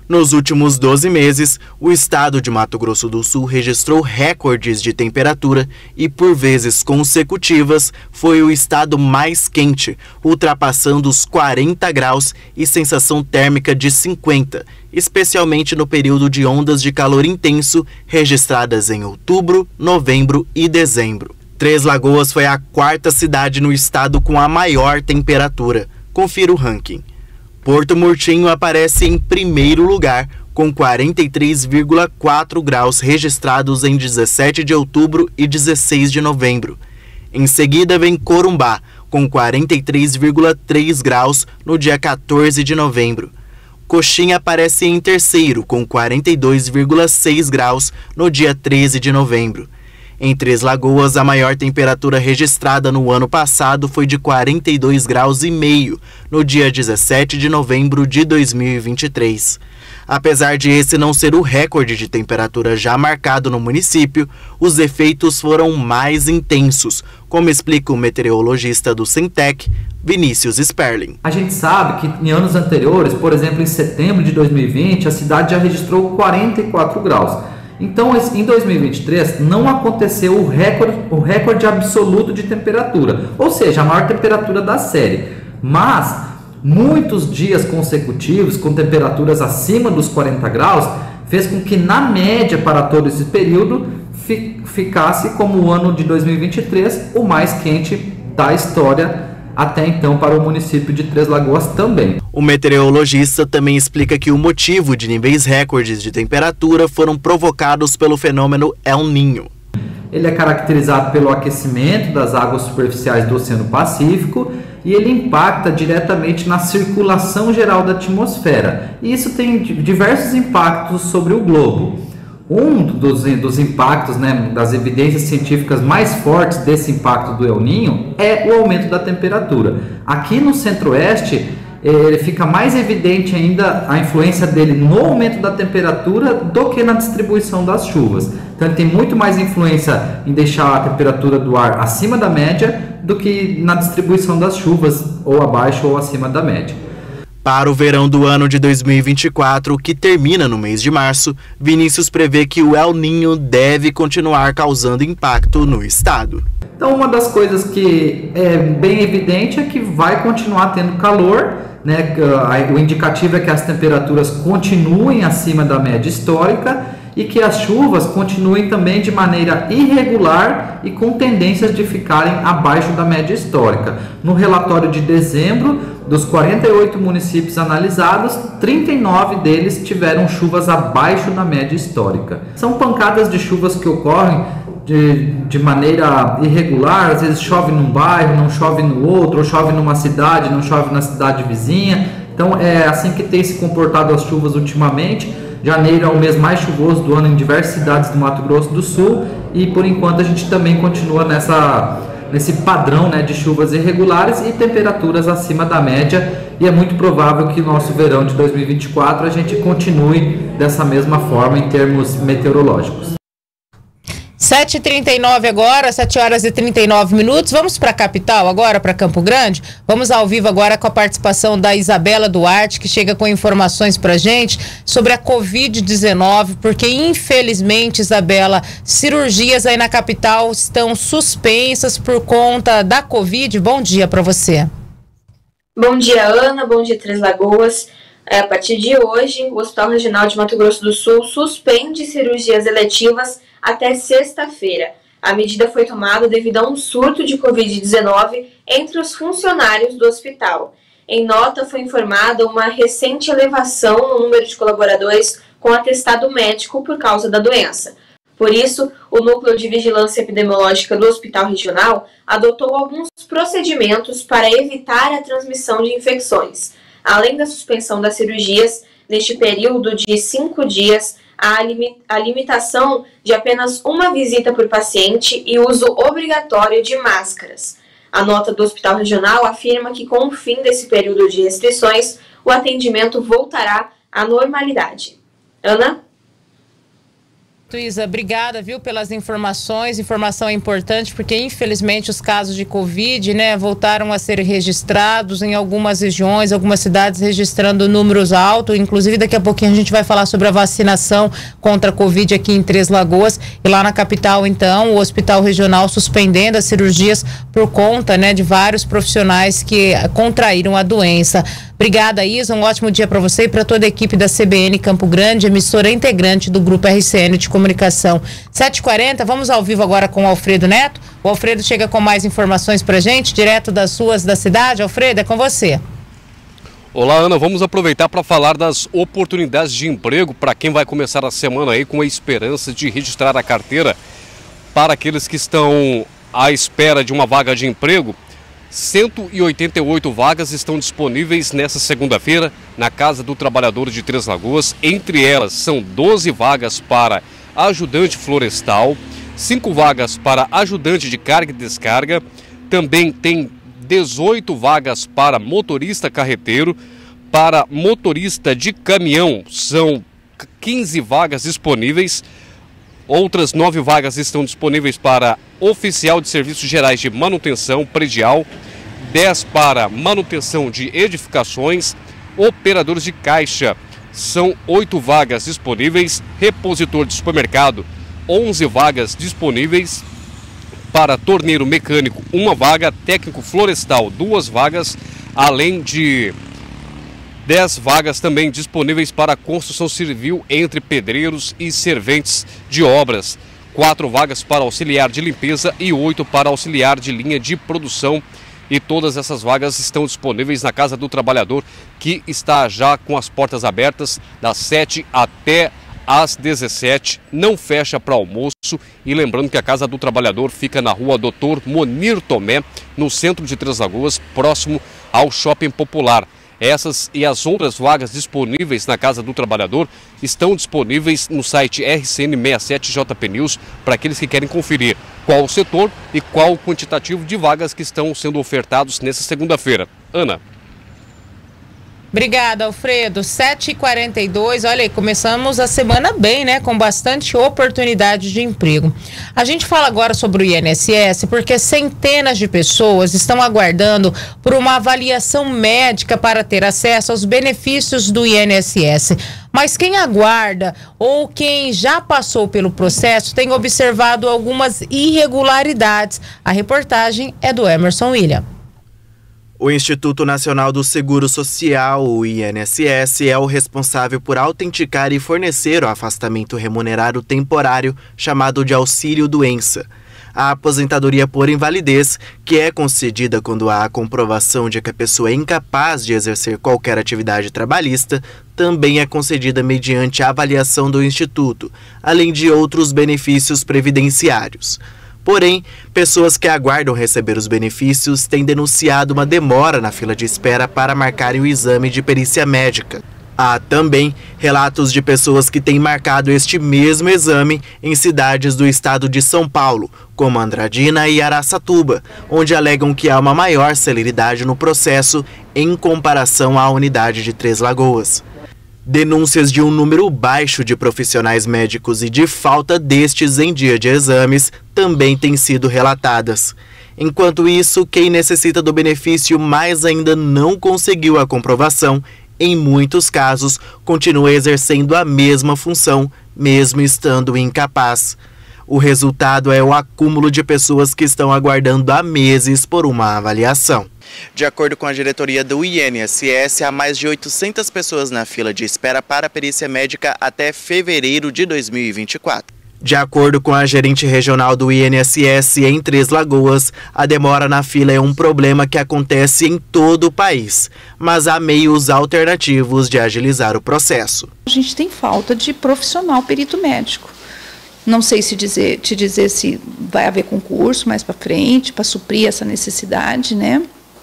Speaker 5: Nos últimos doze meses, o estado de Mato Grosso do Sul registrou recordes de temperatura e, por vezes consecutivas, foi o estado mais quente, ultrapassando os quarenta graus e sensação térmica de cinquenta, especialmente no período de ondas de calor intenso registradas em outubro, novembro e dezembro. Três Lagoas foi a quarta cidade no estado com a maior temperatura. Confira o ranking. Porto Murtinho aparece em primeiro lugar, com quarenta e três vírgula quatro graus registrados em dezessete de outubro e dezesseis de novembro. Em seguida vem Corumbá, com quarenta e três vírgula três graus no dia quatorze de novembro. Coxinha aparece em terceiro, com quarenta e dois vírgula seis graus no dia treze de novembro. Em Três Lagoas, a maior temperatura registrada no ano passado foi de quarenta e dois graus e meio no dia dezessete de novembro de dois mil e vinte e três. Apesar de esse não ser o recorde de temperatura já marcado no município, os efeitos foram mais intensos, como explica o meteorologista do Centec, Vinícius Sperling.
Speaker 16: A gente sabe que em anos anteriores, por exemplo, em setembro de dois mil e vinte, a cidade já registrou quarenta e quatro graus. Então, em dois mil e vinte e três, não aconteceu o recorde, o recorde absoluto de temperatura, ou seja, a maior temperatura da série. Mas, muitos dias consecutivos, com temperaturas acima dos quarenta graus, fez com que, na média, para todo esse período, ficasse como o ano de dois mil e vinte e três o mais quente da história até então para o município de Três Lagoas também.
Speaker 5: O meteorologista também explica que o motivo de níveis recordes de temperatura foram provocados pelo fenômeno El Niño.
Speaker 16: Ele é caracterizado pelo aquecimento das águas superficiais do Oceano Pacífico e ele impacta diretamente na circulação geral da atmosfera. E isso tem diversos impactos sobre o globo. Um dos, dos impactos, né, das evidências científicas mais fortes desse impacto do El Niño é o aumento da temperatura. Aqui no centro-oeste, ele fica mais evidente ainda a influência dele no aumento da temperatura do que na distribuição das chuvas. Então ele tem muito mais influência em deixar a temperatura do ar acima da média do que na distribuição das chuvas, ou abaixo ou acima da média.
Speaker 5: Para o verão do ano de dois mil e vinte e quatro, que termina no mês de março, Vinícius prevê que o El Niño deve continuar causando impacto no estado.
Speaker 16: Então, uma das coisas que é bem evidente é que vai continuar tendo calor, né? O indicativo é que as temperaturas continuem acima da média histórica e que as chuvas continuem também de maneira irregular e com tendências de ficarem abaixo da média histórica. No relatório de dezembro, dos quarenta e oito municípios analisados, trinta e nove deles tiveram chuvas abaixo da média histórica. São pancadas de chuvas que ocorrem de, de maneira irregular, às vezes chove num bairro, não chove no outro, ou chove numa cidade, não chove na cidade vizinha. Então é assim que tem se comportado as chuvas ultimamente. Janeiro é o mês mais chuvoso do ano em diversas cidades do Mato Grosso do Sul e por enquanto a gente também continua nessa, nesse padrão, né, de chuvas irregulares e temperaturas acima da média, e é muito provável que no nosso verão de dois mil e vinte e quatro a gente continue dessa mesma forma em termos meteorológicos.
Speaker 3: sete e trinta e nove agora, sete horas e trinta e nove minutos. Vamos para a capital agora, para Campo Grande. Vamos ao vivo agora com a participação da Isabela Duarte, que chega com informações para a gente sobre a covid dezenove, porque infelizmente, Isabela, cirurgias aí na capital estão suspensas por conta da Covid. Bom dia para você.
Speaker 17: Bom dia, Ana. Bom dia, Três Lagoas. É, a partir de hoje, o Hospital Regional de Mato Grosso do Sul suspende cirurgias eletivas até sexta-feira. A medida foi tomada devido a um surto de covid dezenove entre os funcionários do hospital. Em nota, foi informada uma recente elevação no número de colaboradores com atestado médico por causa da doença. Por isso, o Núcleo de Vigilância Epidemiológica do Hospital Regional adotou alguns procedimentos para evitar a transmissão de infecções. Além da suspensão das cirurgias, neste período de cinco dias, a limitação de apenas uma visita por paciente e uso obrigatório de máscaras. A nota do Hospital Regional afirma que com o fim desse período de restrições, o atendimento voltará à normalidade. Ana?
Speaker 3: Certo, Isa, obrigada, viu, pelas informações. Informação é importante porque, infelizmente, os casos de Covid, né, voltaram a ser registrados em algumas regiões, algumas cidades registrando números altos. Inclusive, daqui a pouquinho a gente vai falar sobre a vacinação contra a Covid aqui em Três Lagoas. E lá na capital, então, o Hospital Regional suspendendo as cirurgias por conta, né, de vários profissionais que contraíram a doença. Obrigada, Isa. Um ótimo dia para você e para toda a equipe da C B N Campo Grande, emissora integrante do Grupo R C N de Comunicação. sete e quarenta, vamos ao vivo agora com o Alfredo Neto. O Alfredo chega com mais informações para a gente, direto das ruas da cidade. Alfredo, é com você.
Speaker 4: Olá, Ana. Vamos aproveitar para falar das oportunidades de emprego para quem vai começar a semana aí com a esperança de registrar a carteira. Para aqueles que estão à espera de uma vaga de emprego, cento e oitenta e oito vagas estão disponíveis nesta segunda-feira na Casa do Trabalhador de Três Lagoas. Entre elas são doze vagas para ajudante florestal, cinco vagas para ajudante de carga e descarga, também tem dezoito vagas para motorista carreteiro, para motorista de caminhão são quinze vagas disponíveis. Outras nove vagas estão disponíveis para oficial de serviços gerais de manutenção predial, dez para manutenção de edificações, operadores de caixa, são oito vagas disponíveis, repositor de supermercado, onze vagas disponíveis, para torneiro mecânico, uma vaga, técnico florestal, duas vagas, além de dez vagas também disponíveis para construção civil entre pedreiros e serventes de obras. Quatro vagas para auxiliar de limpeza e oito para auxiliar de linha de produção. E todas essas vagas estão disponíveis na Casa do Trabalhador, que está já com as portas abertas das sete até às dezessete. Não fecha para almoço. E lembrando que a Casa do Trabalhador fica na rua doutor Monir Tomé, no centro de Três Lagoas, próximo ao Shopping Popular. Essas e as outras vagas disponíveis na Casa do Trabalhador estão disponíveis no site R C N sessenta e sete J P News para aqueles que querem conferir qual o setor e qual o quantitativo de vagas que estão sendo ofertados nessa segunda-feira. Ana.
Speaker 3: Obrigada, Alfredo. sete e quarenta e dois, olha aí, começamos a semana bem, né? Com bastante oportunidade de emprego. A gente fala agora sobre o I N S S porque centenas de pessoas estão aguardando por uma avaliação médica para ter acesso aos benefícios do I N S S. Mas quem aguarda ou quem já passou pelo processo tem observado algumas irregularidades. A reportagem é do Emerson William.
Speaker 5: O Instituto Nacional do Seguro Social, o I N S S, é o responsável por autenticar e fornecer o afastamento remunerado temporário, chamado de auxílio-doença. A aposentadoria por invalidez, que é concedida quando há a comprovação de que a pessoa é incapaz de exercer qualquer atividade trabalhista, também é concedida mediante a avaliação do Instituto, além de outros benefícios previdenciários. Porém, pessoas que aguardam receber os benefícios têm denunciado uma demora na fila de espera para marcarem o exame de perícia médica. Há também relatos de pessoas que têm marcado este mesmo exame em cidades do estado de São Paulo, como Andradina e Araçatuba, onde alegam que há uma maior celeridade no processo em comparação à unidade de Três Lagoas. Denúncias de um número baixo de profissionais médicos e de falta destes em dia de exames também têm sido relatadas. Enquanto isso, quem necessita do benefício mas ainda não conseguiu a comprovação, em muitos casos, continua exercendo a mesma função, mesmo estando incapaz. O resultado é o acúmulo de pessoas que estão aguardando há meses por uma avaliação. De acordo com a diretoria do I N S S, há mais de oitocentas pessoas na fila de espera para a perícia médica até fevereiro de dois mil e vinte e quatro. De acordo com a gerente regional do I N S S em Três Lagoas, a demora na fila é um problema que acontece em todo o país, mas há meios alternativos de agilizar o processo.
Speaker 18: A gente tem falta de profissional perito médico. Não sei se dizer, te dizer se vai haver concurso mais para frente para suprir essa necessidade, né?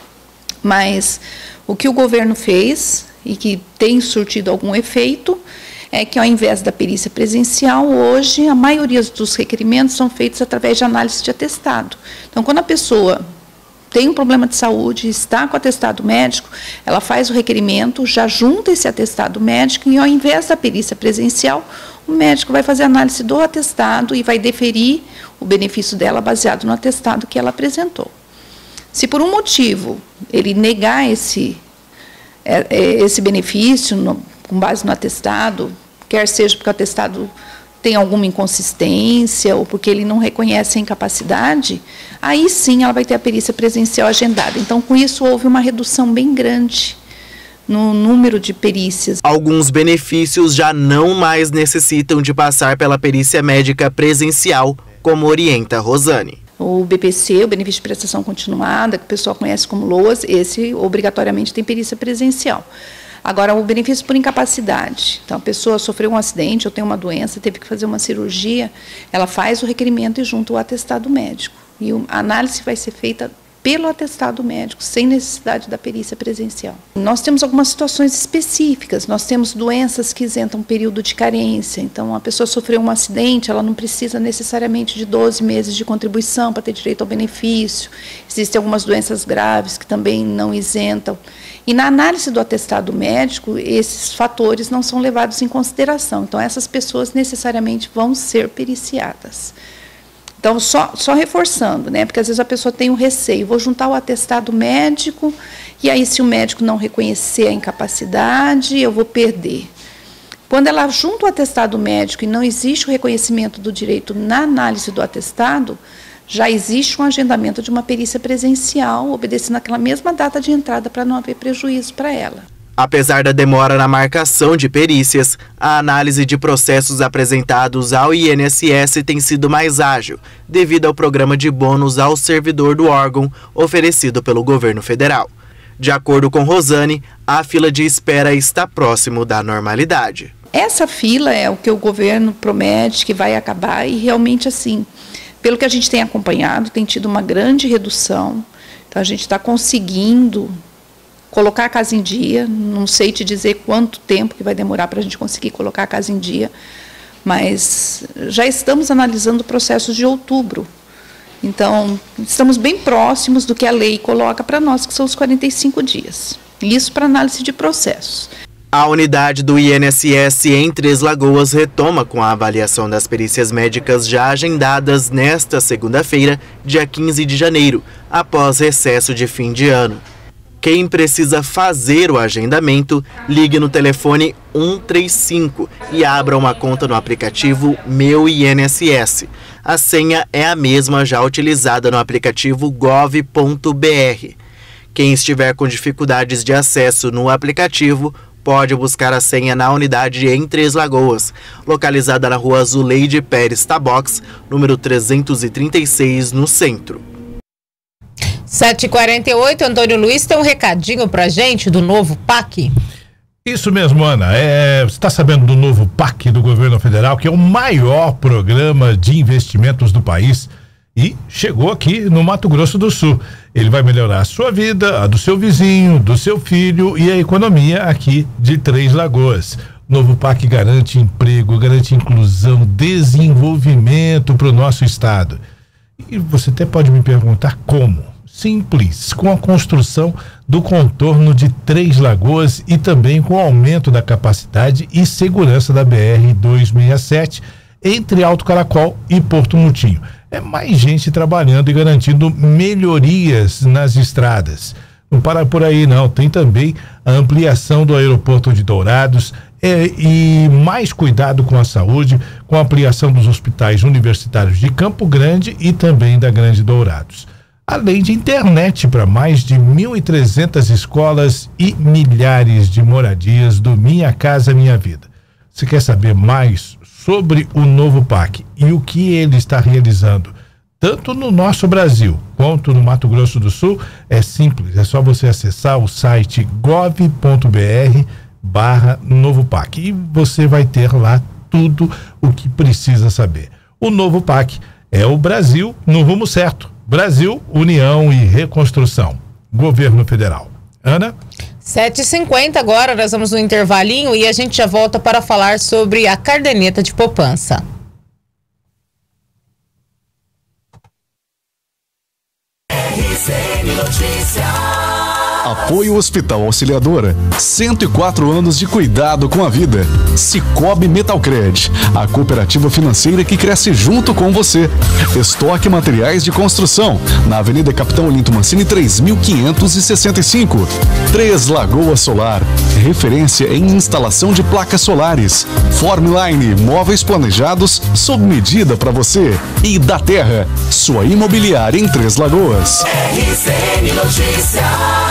Speaker 18: Mas o que o governo fez e que tem surtido algum efeito é que, ao invés da perícia presencial, hoje a maioria dos requerimentos são feitos através de análise de atestado. Então, quando a pessoa tem um problema de saúde, está com atestado médico, ela faz o requerimento, já junta esse atestado médico e, ao invés da perícia presencial, o médico vai fazer análise do atestado e vai deferir o benefício dela baseado no atestado que ela apresentou. Se por um motivo ele negar esse, esse benefício no, com base no atestado, quer seja porque o atestado tem alguma inconsistência ou porque ele não reconhece a incapacidade, aí sim ela vai ter a perícia presencial agendada. Então, com isso, houve uma redução bem grande no número de perícias.
Speaker 5: Alguns benefícios já não mais necessitam de passar pela perícia médica presencial, como orienta Rosane.
Speaker 18: O B P C, o benefício de prestação continuada, que o pessoal conhece como LOAS, esse obrigatoriamente tem perícia presencial. Agora, o benefício por incapacidade. Então, a pessoa sofreu um acidente ou tem uma doença, teve que fazer uma cirurgia, ela faz o requerimento e junta o atestado médico. E a análise vai ser feita pelo atestado médico, sem necessidade da perícia presencial. Nós temos algumas situações específicas, nós temos doenças que isentam um período de carência, então a pessoa sofreu um acidente, ela não precisa necessariamente de doze meses de contribuição para ter direito ao benefício. Existem algumas doenças graves que também não isentam. E na análise do atestado médico, esses fatores não são levados em consideração, então essas pessoas necessariamente vão ser periciadas. Então, só, só reforçando, né? Porque às vezes a pessoa tem o receio, vou juntar o atestado médico, e aí se o médico não reconhecer a incapacidade, eu vou perder. Quando ela junta o atestado médico e não existe o reconhecimento do direito na análise do atestado, já existe um agendamento de uma perícia presencial, obedecendo aquela mesma data de entrada para não haver prejuízo para ela.
Speaker 5: Apesar da demora na marcação de perícias, a análise de processos apresentados ao I N S S tem sido mais ágil, devido ao programa de bônus ao servidor do órgão oferecido pelo governo federal. De acordo com Rosane, a fila de espera está próximo da normalidade.
Speaker 18: Essa fila é o que o governo promete que vai acabar e realmente assim, pelo que a gente tem acompanhado, tem tido uma grande redução. Então a gente está conseguindo colocar a casa em dia, não sei te dizer quanto tempo que vai demorar para a gente conseguir colocar a casa em dia, mas já estamos analisando processos de outubro. Então, estamos bem próximos do que a lei coloca para nós, que são os quarenta e cinco dias. Isso para análise de processos.
Speaker 5: A unidade do I N S S em Três Lagoas retoma com a avaliação das perícias médicas já agendadas nesta segunda-feira, dia quinze de janeiro, após recesso de fim de ano. Quem precisa fazer o agendamento, ligue no telefone um três cinco e abra uma conta no aplicativo Meu I N S S. A senha é a mesma já utilizada no aplicativo gov ponto br. Quem estiver com dificuldades de acesso no aplicativo, pode buscar a senha na unidade em Três Lagoas, localizada na rua Zuleide Pérez Tabox, número trezentos e trinta e seis, no centro.
Speaker 3: sete e quarenta e oito, Antônio Luiz tem um recadinho pra gente do novo P A C?
Speaker 8: Isso mesmo, Ana. É, você está sabendo do novo P A C do governo federal, que é o maior programa de investimentos do país e chegou aqui no Mato Grosso do Sul. Ele vai melhorar a sua vida, a do seu vizinho, do seu filho e a economia aqui de Três Lagoas. O novo P A C garante emprego, garante inclusão, desenvolvimento para o nosso estado. E você até pode me perguntar como? Simples, com a construção do contorno de Três Lagoas e também com o aumento da capacidade e segurança da B R duzentos e sessenta e sete entre Alto Caracol e Porto Mutinho. É mais gente trabalhando e garantindo melhorias nas estradas. Não para por aí não, tem também a ampliação do aeroporto de Dourados é, e mais cuidado com a saúde, com a ampliação dos hospitais universitários de Campo Grande e também da Grande Dourados. Além de internet para mais de mil e trezentas escolas e milhares de moradias do Minha Casa Minha Vida. Você quer saber mais sobre o novo P A C e o que ele está realizando, tanto no nosso Brasil quanto no Mato Grosso do Sul? É simples, é só você acessar o site gov ponto br barra novo P A C e você vai ter lá tudo o que precisa saber. O novo P A C é o Brasil no rumo certo. Brasil, União e Reconstrução. Governo Federal. Ana?
Speaker 3: sete e cinquenta agora, nós vamos no intervalinho e a gente já volta para falar sobre a caderneta de poupança.
Speaker 1: R C N Notícias.
Speaker 9: Apoio Hospital Auxiliadora. cento e quatro anos de cuidado com a vida. Cicobi Metalcred, a cooperativa financeira que cresce junto com você. Estoque Materiais de Construção, na Avenida Capitão Olinto Mancini três mil quinhentos e sessenta e cinco. Três Lagoas Solar, referência em instalação de placas solares. Formline, móveis planejados sob medida para você. E da Terra, sua imobiliária em Três Lagoas.
Speaker 2: R C N Notícias.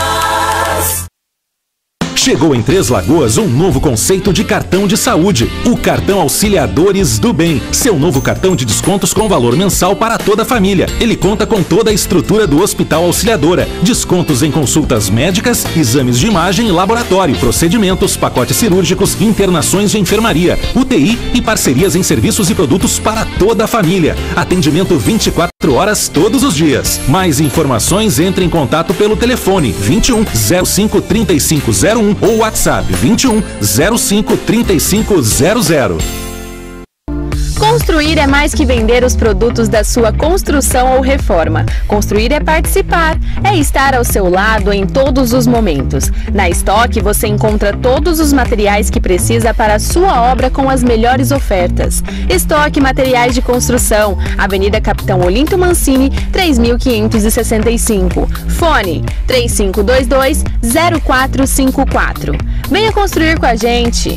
Speaker 10: Chegou em Três Lagoas um novo conceito de cartão de saúde, o cartão Auxiliadores do Bem. Seu novo cartão de descontos com valor mensal para toda a família. Ele conta com toda a estrutura do Hospital Auxiliadora. Descontos em consultas médicas, exames de imagem e laboratório, procedimentos, pacotes cirúrgicos, internações de enfermaria, U T I e parcerias em serviços e produtos para toda a família. Atendimento vinte e quatro horas todos os dias. Mais informações, entre em contato pelo telefone vinte e um, zero cinco, trinta e cinco zero um ou WhatsApp vinte e um, zero cinco, trinta e cinco zero zero.
Speaker 12: Construir é mais que vender os produtos da sua construção ou reforma. Construir é participar, é estar ao seu lado em todos os momentos. Na Estoque você encontra todos os materiais que precisa para a sua obra com as melhores ofertas. Estoque Materiais de Construção, Avenida Capitão Olinto Mancini, três mil quinhentos e sessenta e cinco. Fone três cinco dois dois, zero quatro cinco quatro. Venha construir com a gente.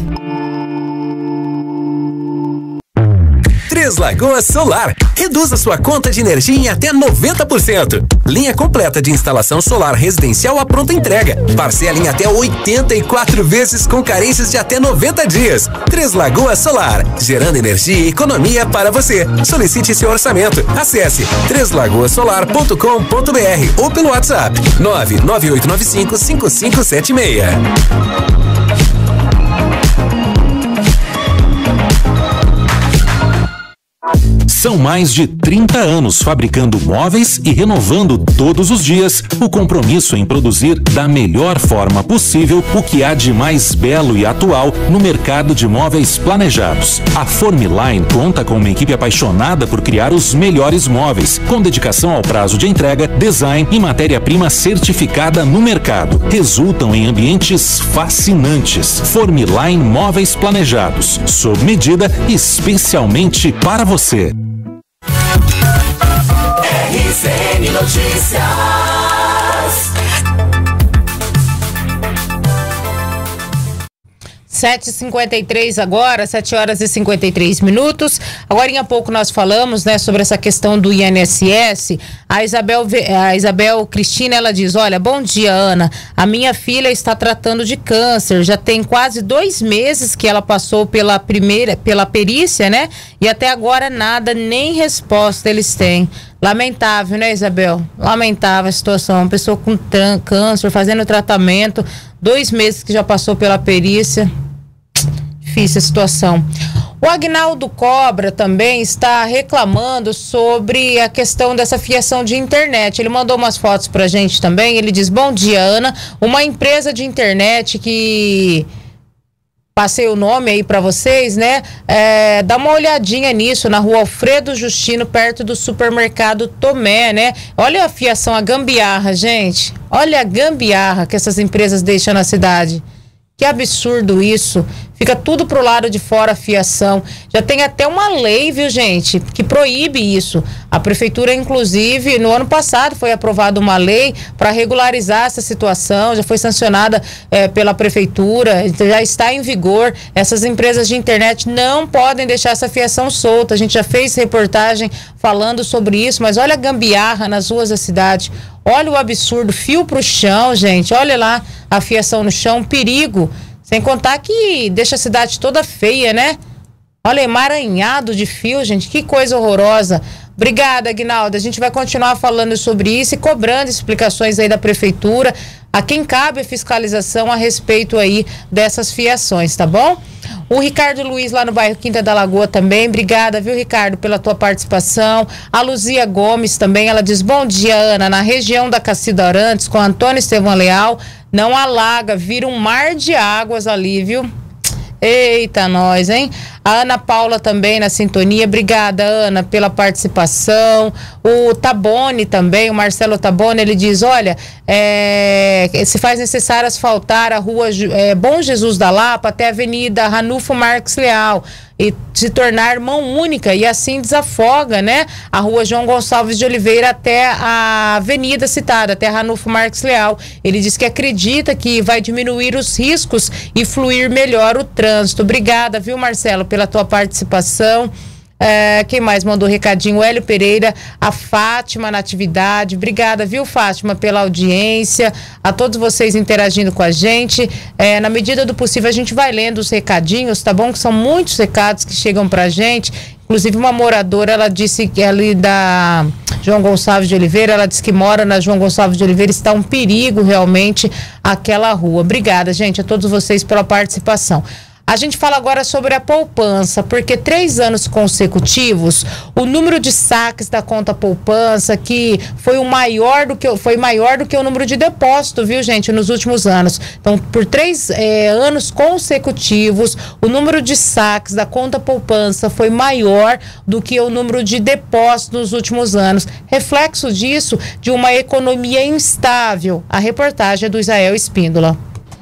Speaker 19: Três Lagoas Solar. Reduza sua conta de energia em até noventa por cento. Linha completa de instalação solar residencial à pronta entrega. Parcela em até oitenta e quatro vezes com carências de até noventa dias. Três Lagoas Solar. Gerando energia e economia para você. Solicite seu orçamento. Acesse três lagoas solar ponto com ponto br ou pelo WhatsApp nove nove oito nove cinco, cinco cinco sete seis.
Speaker 10: São mais de trinta anos fabricando móveis e renovando todos os dias o compromisso em produzir da melhor forma possível o que há de mais belo e atual no mercado de móveis planejados. A Formline conta com uma equipe apaixonada por criar os melhores móveis, com dedicação ao prazo de entrega, design e matéria-prima certificada no mercado. Resultam em ambientes fascinantes. Formline Móveis Planejados, sob medida especialmente para você.
Speaker 2: R C N Notícias.
Speaker 3: sete e cinquenta e três agora, sete horas e cinquenta e três minutos. Agora em pouco nós falamos, né, sobre essa questão do I N S S. A Isabel, a Isabel Cristina, ela diz: olha, bom dia, Ana. A minha filha está tratando de câncer. Já tem quase dois meses que ela passou pela primeira, pela perícia, né? E até agora nada, nem resposta eles têm. Lamentável, né, Isabel? Lamentável a situação. Uma pessoa com câncer, fazendo tratamento, dois meses que já passou pela perícia. Difícil a situação. O Agnaldo Cobra também está reclamando sobre a questão dessa fiação de internet. Ele mandou umas fotos pra gente também. Ele diz: bom dia, Ana. Uma empresa de internet que... passei o nome aí para vocês, né? É, dá uma olhadinha nisso, na rua Alfredo Justino, perto do supermercado Tomé, né? Olha a fiação, a gambiarra, gente. Olha a gambiarra que essas empresas deixam na cidade. Que absurdo isso. Fica tudo pro lado de fora a fiação. Já tem até uma lei, viu, gente, que proíbe isso. A prefeitura, inclusive, no ano passado foi aprovada uma lei para regularizar essa situação. Já foi sancionada é, pela prefeitura, já está em vigor. Essas empresas de internet não podem deixar essa fiação solta. A gente já fez reportagem falando sobre isso, mas olha a gambiarra nas ruas da cidade. Olha o absurdo, fio pro chão, gente. Olha lá a fiação no chão, perigo. Sem contar que deixa a cidade toda feia, né? Olha, emaranhado de fio, gente. Que coisa horrorosa. Obrigada, Aguinaldo. A gente vai continuar falando sobre isso e cobrando explicações aí da prefeitura, a quem cabe a fiscalização a respeito aí dessas fiações, tá bom? O Ricardo Luiz lá no bairro Quinta da Lagoa também, obrigada, viu, Ricardo, pela tua participação. A Luzia Gomes também, ela diz: bom dia, Ana, na região da Cacilda Arantes, com Antônio Estevão Leal, não alaga, vira um mar de águas ali, viu? Eita, nós, hein? A Ana Paula também na sintonia. Obrigada, Ana, pela participação. O Tabone também, o Marcelo Tabone, ele diz, olha, é, se faz necessário asfaltar a rua é, Bom Jesus da Lapa até a Avenida Ranulfo Marques Leal e se tornar mão única, e assim desafoga, né, a rua João Gonçalves de Oliveira até a avenida citada, até a Ranulfo Marques Leal. Ele diz que acredita que vai diminuir os riscos e fluir melhor o trânsito. Obrigada, viu, Marcelo, pela tua participação. É, quem mais mandou recadinho? O Hélio Pereira, a Fátima Natividade. Obrigada, viu, Fátima, pela audiência, a todos vocês interagindo com a gente. É, na medida do possível a gente vai lendo os recadinhos, tá bom? Que são muitos recados que chegam pra gente. Inclusive uma moradora, ela disse que ali da João Gonçalves de Oliveira, ela disse que mora na João Gonçalves de Oliveira, está um perigo realmente aquela rua. Obrigada, gente, a todos vocês pela participação. A gente fala agora sobre a poupança, porque três anos consecutivos, o número de saques da conta poupança, que foi o maior do que foi maior do que o número de depósito, viu, gente, nos últimos anos. Então, por três é, anos consecutivos, o número de saques da conta poupança foi maior do que o número de depósitos nos últimos anos. Reflexo disso, de uma economia instável. A reportagem é do Israel Espíndola.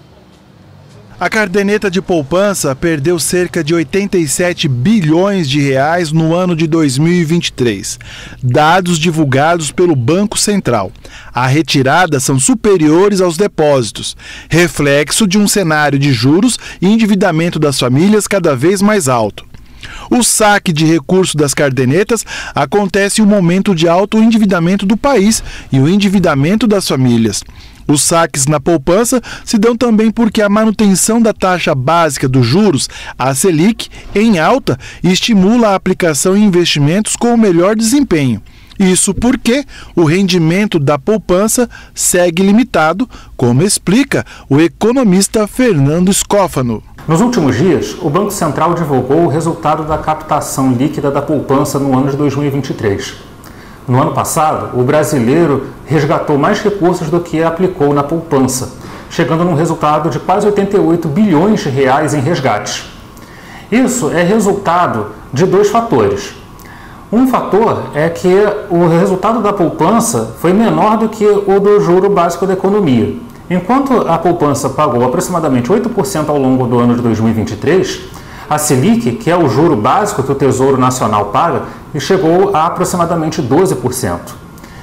Speaker 6: A caderneta de poupança perdeu cerca de oitenta e sete bilhões de reais no ano de dois mil e vinte e três. Dados divulgados pelo Banco Central. A retirada são superiores aos depósitos, reflexo de um cenário de juros e endividamento das famílias cada vez mais alto. O saque de recursos das cadernetas acontece em um momento de alto endividamento do país e o endividamento das famílias. Os saques na poupança se dão também porque a manutenção da taxa básica dos juros, a Selic, em alta, estimula a aplicação em investimentos com o melhor desempenho. Isso porque o rendimento da poupança segue limitado, como explica o economista Fernando Scófano.
Speaker 20: Nos últimos dias, o Banco Central divulgou o resultado da captação líquida da poupança no ano de dois mil e vinte e três. No ano passado, o brasileiro resgatou mais recursos do que aplicou na poupança, chegando num resultado de quase oitenta e oito bilhões de reais em resgates. Isso é resultado de dois fatores. Um fator é que o resultado da poupança foi menor do que o do juro básico da economia. Enquanto a poupança pagou aproximadamente oito por cento ao longo do ano de dois mil e vinte e três, a Selic, que é o juro básico que o Tesouro Nacional paga, chegou a aproximadamente doze por cento.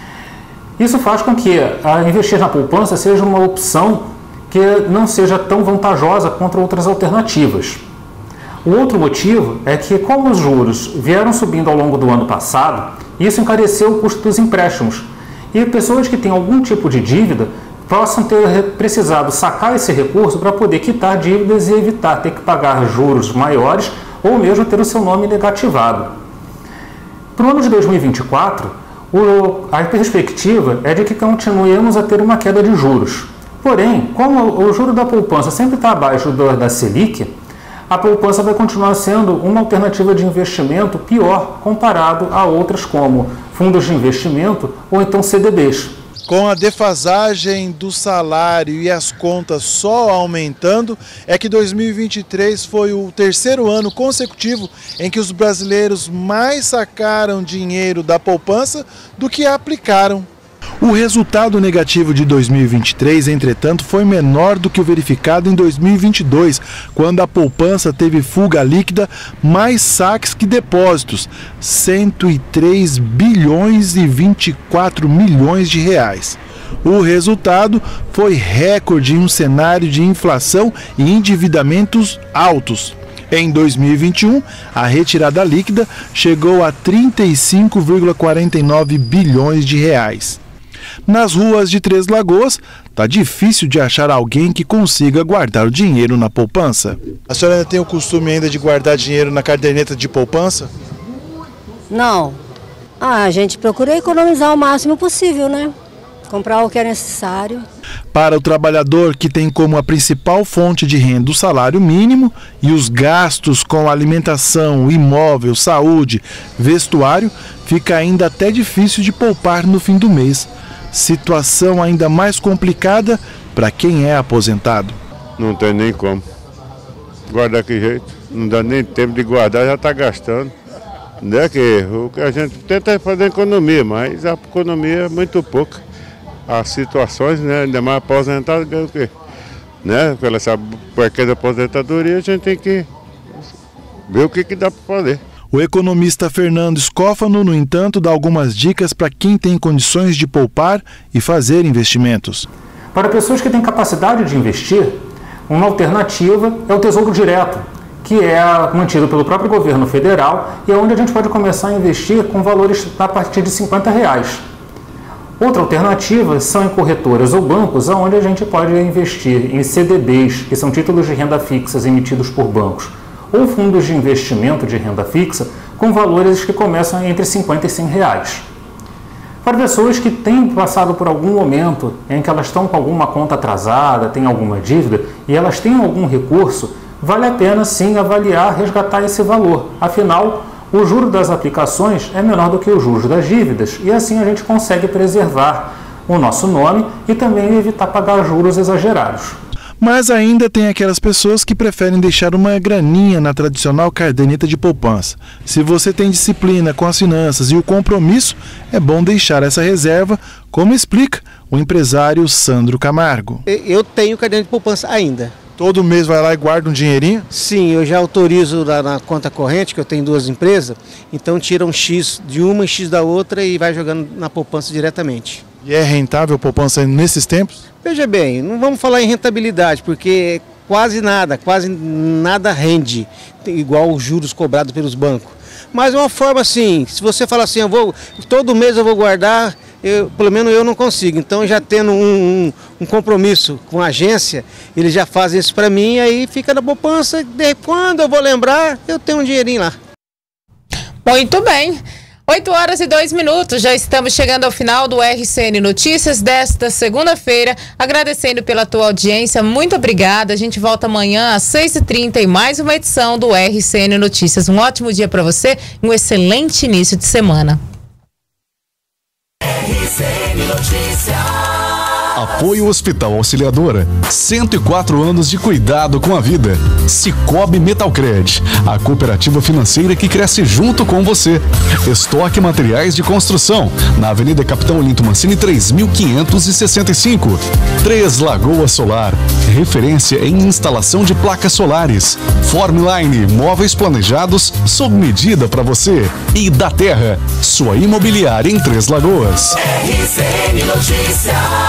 Speaker 20: Isso faz com que a investir na poupança seja uma opção que não seja tão vantajosa contra outras alternativas. O outro motivo é que, como os juros vieram subindo ao longo do ano passado, isso encareceu o custo dos empréstimos, e pessoas que têm algum tipo de dívida possam ter precisado sacar esse recurso para poder quitar dívidas e evitar ter que pagar juros maiores ou mesmo ter o seu nome negativado. Para o ano de dois mil e vinte e quatro, o, a perspectiva é de que continuemos a ter uma queda de juros. Porém, como o juro da poupança sempre está abaixo do, da Selic, a poupança vai continuar sendo uma alternativa de investimento pior comparado a outras como fundos de investimento ou então C D Bs.
Speaker 6: Com a defasagem do salário e as contas só aumentando, é que dois mil e vinte e três foi o terceiro ano consecutivo em que os brasileiros mais sacaram dinheiro da poupança do que aplicaram. O resultado negativo de dois mil e vinte e três, entretanto, foi menor do que o verificado em dois mil e vinte e dois, quando a poupança teve fuga líquida mais saques que depósitos, cento e três bilhões e vinte e quatro milhões de reais. O resultado foi recorde em um cenário de inflação e endividamentos altos. Em dois mil e vinte e um, a retirada líquida chegou a trinta e cinco vírgula quarenta e nove bilhões de reais. Nas ruas de Três Lagoas, tá difícil de achar alguém que consiga guardar o dinheiro na poupança. A senhora ainda tem o costume ainda de guardar dinheiro na caderneta de poupança?
Speaker 21: Não. Ah, a gente procura economizar o máximo possível, né? Comprar o que é necessário.
Speaker 6: Para o trabalhador que tem como a principal fonte de renda o salário mínimo e os gastos com alimentação, imóvel, saúde, vestuário, fica ainda até difícil de poupar no fim do mês. Situação ainda mais complicada para quem é aposentado.
Speaker 22: Não tem nem como.
Speaker 7: guardar que jeito. Não dá nem tempo de guardar, já está gastando. Não é que o que a gente tenta é fazer economia, mas a economia é muito pouca. As situações, né, ainda mais aposentado, ganha o quê? Né? Pela essa pequena aposentadoria, a gente tem que ver o que, que dá para fazer.
Speaker 6: O economista Fernando Scófano, no entanto, dá algumas dicas para quem tem condições de poupar e fazer investimentos.
Speaker 20: Para pessoas que têm capacidade de investir, uma alternativa é o Tesouro Direto, que é mantido pelo próprio governo federal e é onde a gente pode começar a investir com valores a partir de cinquenta reais. Outra alternativa são em corretoras ou bancos, onde a gente pode investir em C D Bs, que são títulos de renda fixas emitidos por bancos, ou fundos de investimento de renda fixa com valores que começam entre cinquenta e cem reais. Para pessoas que têm passado por algum momento em que elas estão com alguma conta atrasada, têm alguma dívida e elas têm algum recurso, vale a pena sim avaliar, resgatar esse valor. Afinal, o juro das aplicações é menor do que os juros das dívidas e assim a gente consegue preservar o nosso nome e também evitar pagar juros exagerados.
Speaker 6: Mas ainda tem aquelas pessoas que preferem deixar uma graninha na tradicional caderneta de poupança. Se você tem disciplina com as finanças e o compromisso, é bom deixar essa reserva, como explica o empresário Sandro Camargo.
Speaker 22: Eu tenho caderneta de poupança ainda.
Speaker 6: Todo mês vai lá e guarda um dinheirinho?
Speaker 22: Sim, eu já autorizo lá na conta corrente, que eu tenho duas empresas, então tira um X de uma e X da outra e vai jogando na poupança diretamente.
Speaker 6: E é rentável a poupança nesses tempos?
Speaker 22: Veja bem, não vamos falar em rentabilidade, porque quase nada, quase nada rende, igual os juros cobrados pelos bancos. Mas é uma forma assim, se você falar assim, eu vou, todo mês eu vou guardar, eu, pelo menos eu não consigo. Então, já tendo um, um, um compromisso com a agência, eles já fazem isso para mim, aí fica na poupança, de quando eu vou lembrar, eu tenho um dinheirinho lá.
Speaker 3: Muito bem. oito horas e dois minutos, já estamos chegando ao final do R C N Notícias desta segunda-feira, agradecendo pela tua audiência, muito obrigada, a gente volta amanhã às seis e trinta em mais uma edição do R C N Notícias. Um ótimo dia para você e um excelente início de semana.
Speaker 2: R C N Notícias.
Speaker 9: Apoio Hospital Auxiliadora. cento e quatro anos de cuidado com a vida. Cicobi Metalcred, a cooperativa financeira que cresce junto com você. Estoque Materiais de Construção, na Avenida Capitão Olinto Mancini três mil quinhentos e sessenta e cinco. Três Lagoas Solar, referência em instalação de placas solares. Formline, móveis planejados sob medida para você. E da Terra, sua imobiliária em Três Lagoas.
Speaker 2: R C N Notícias.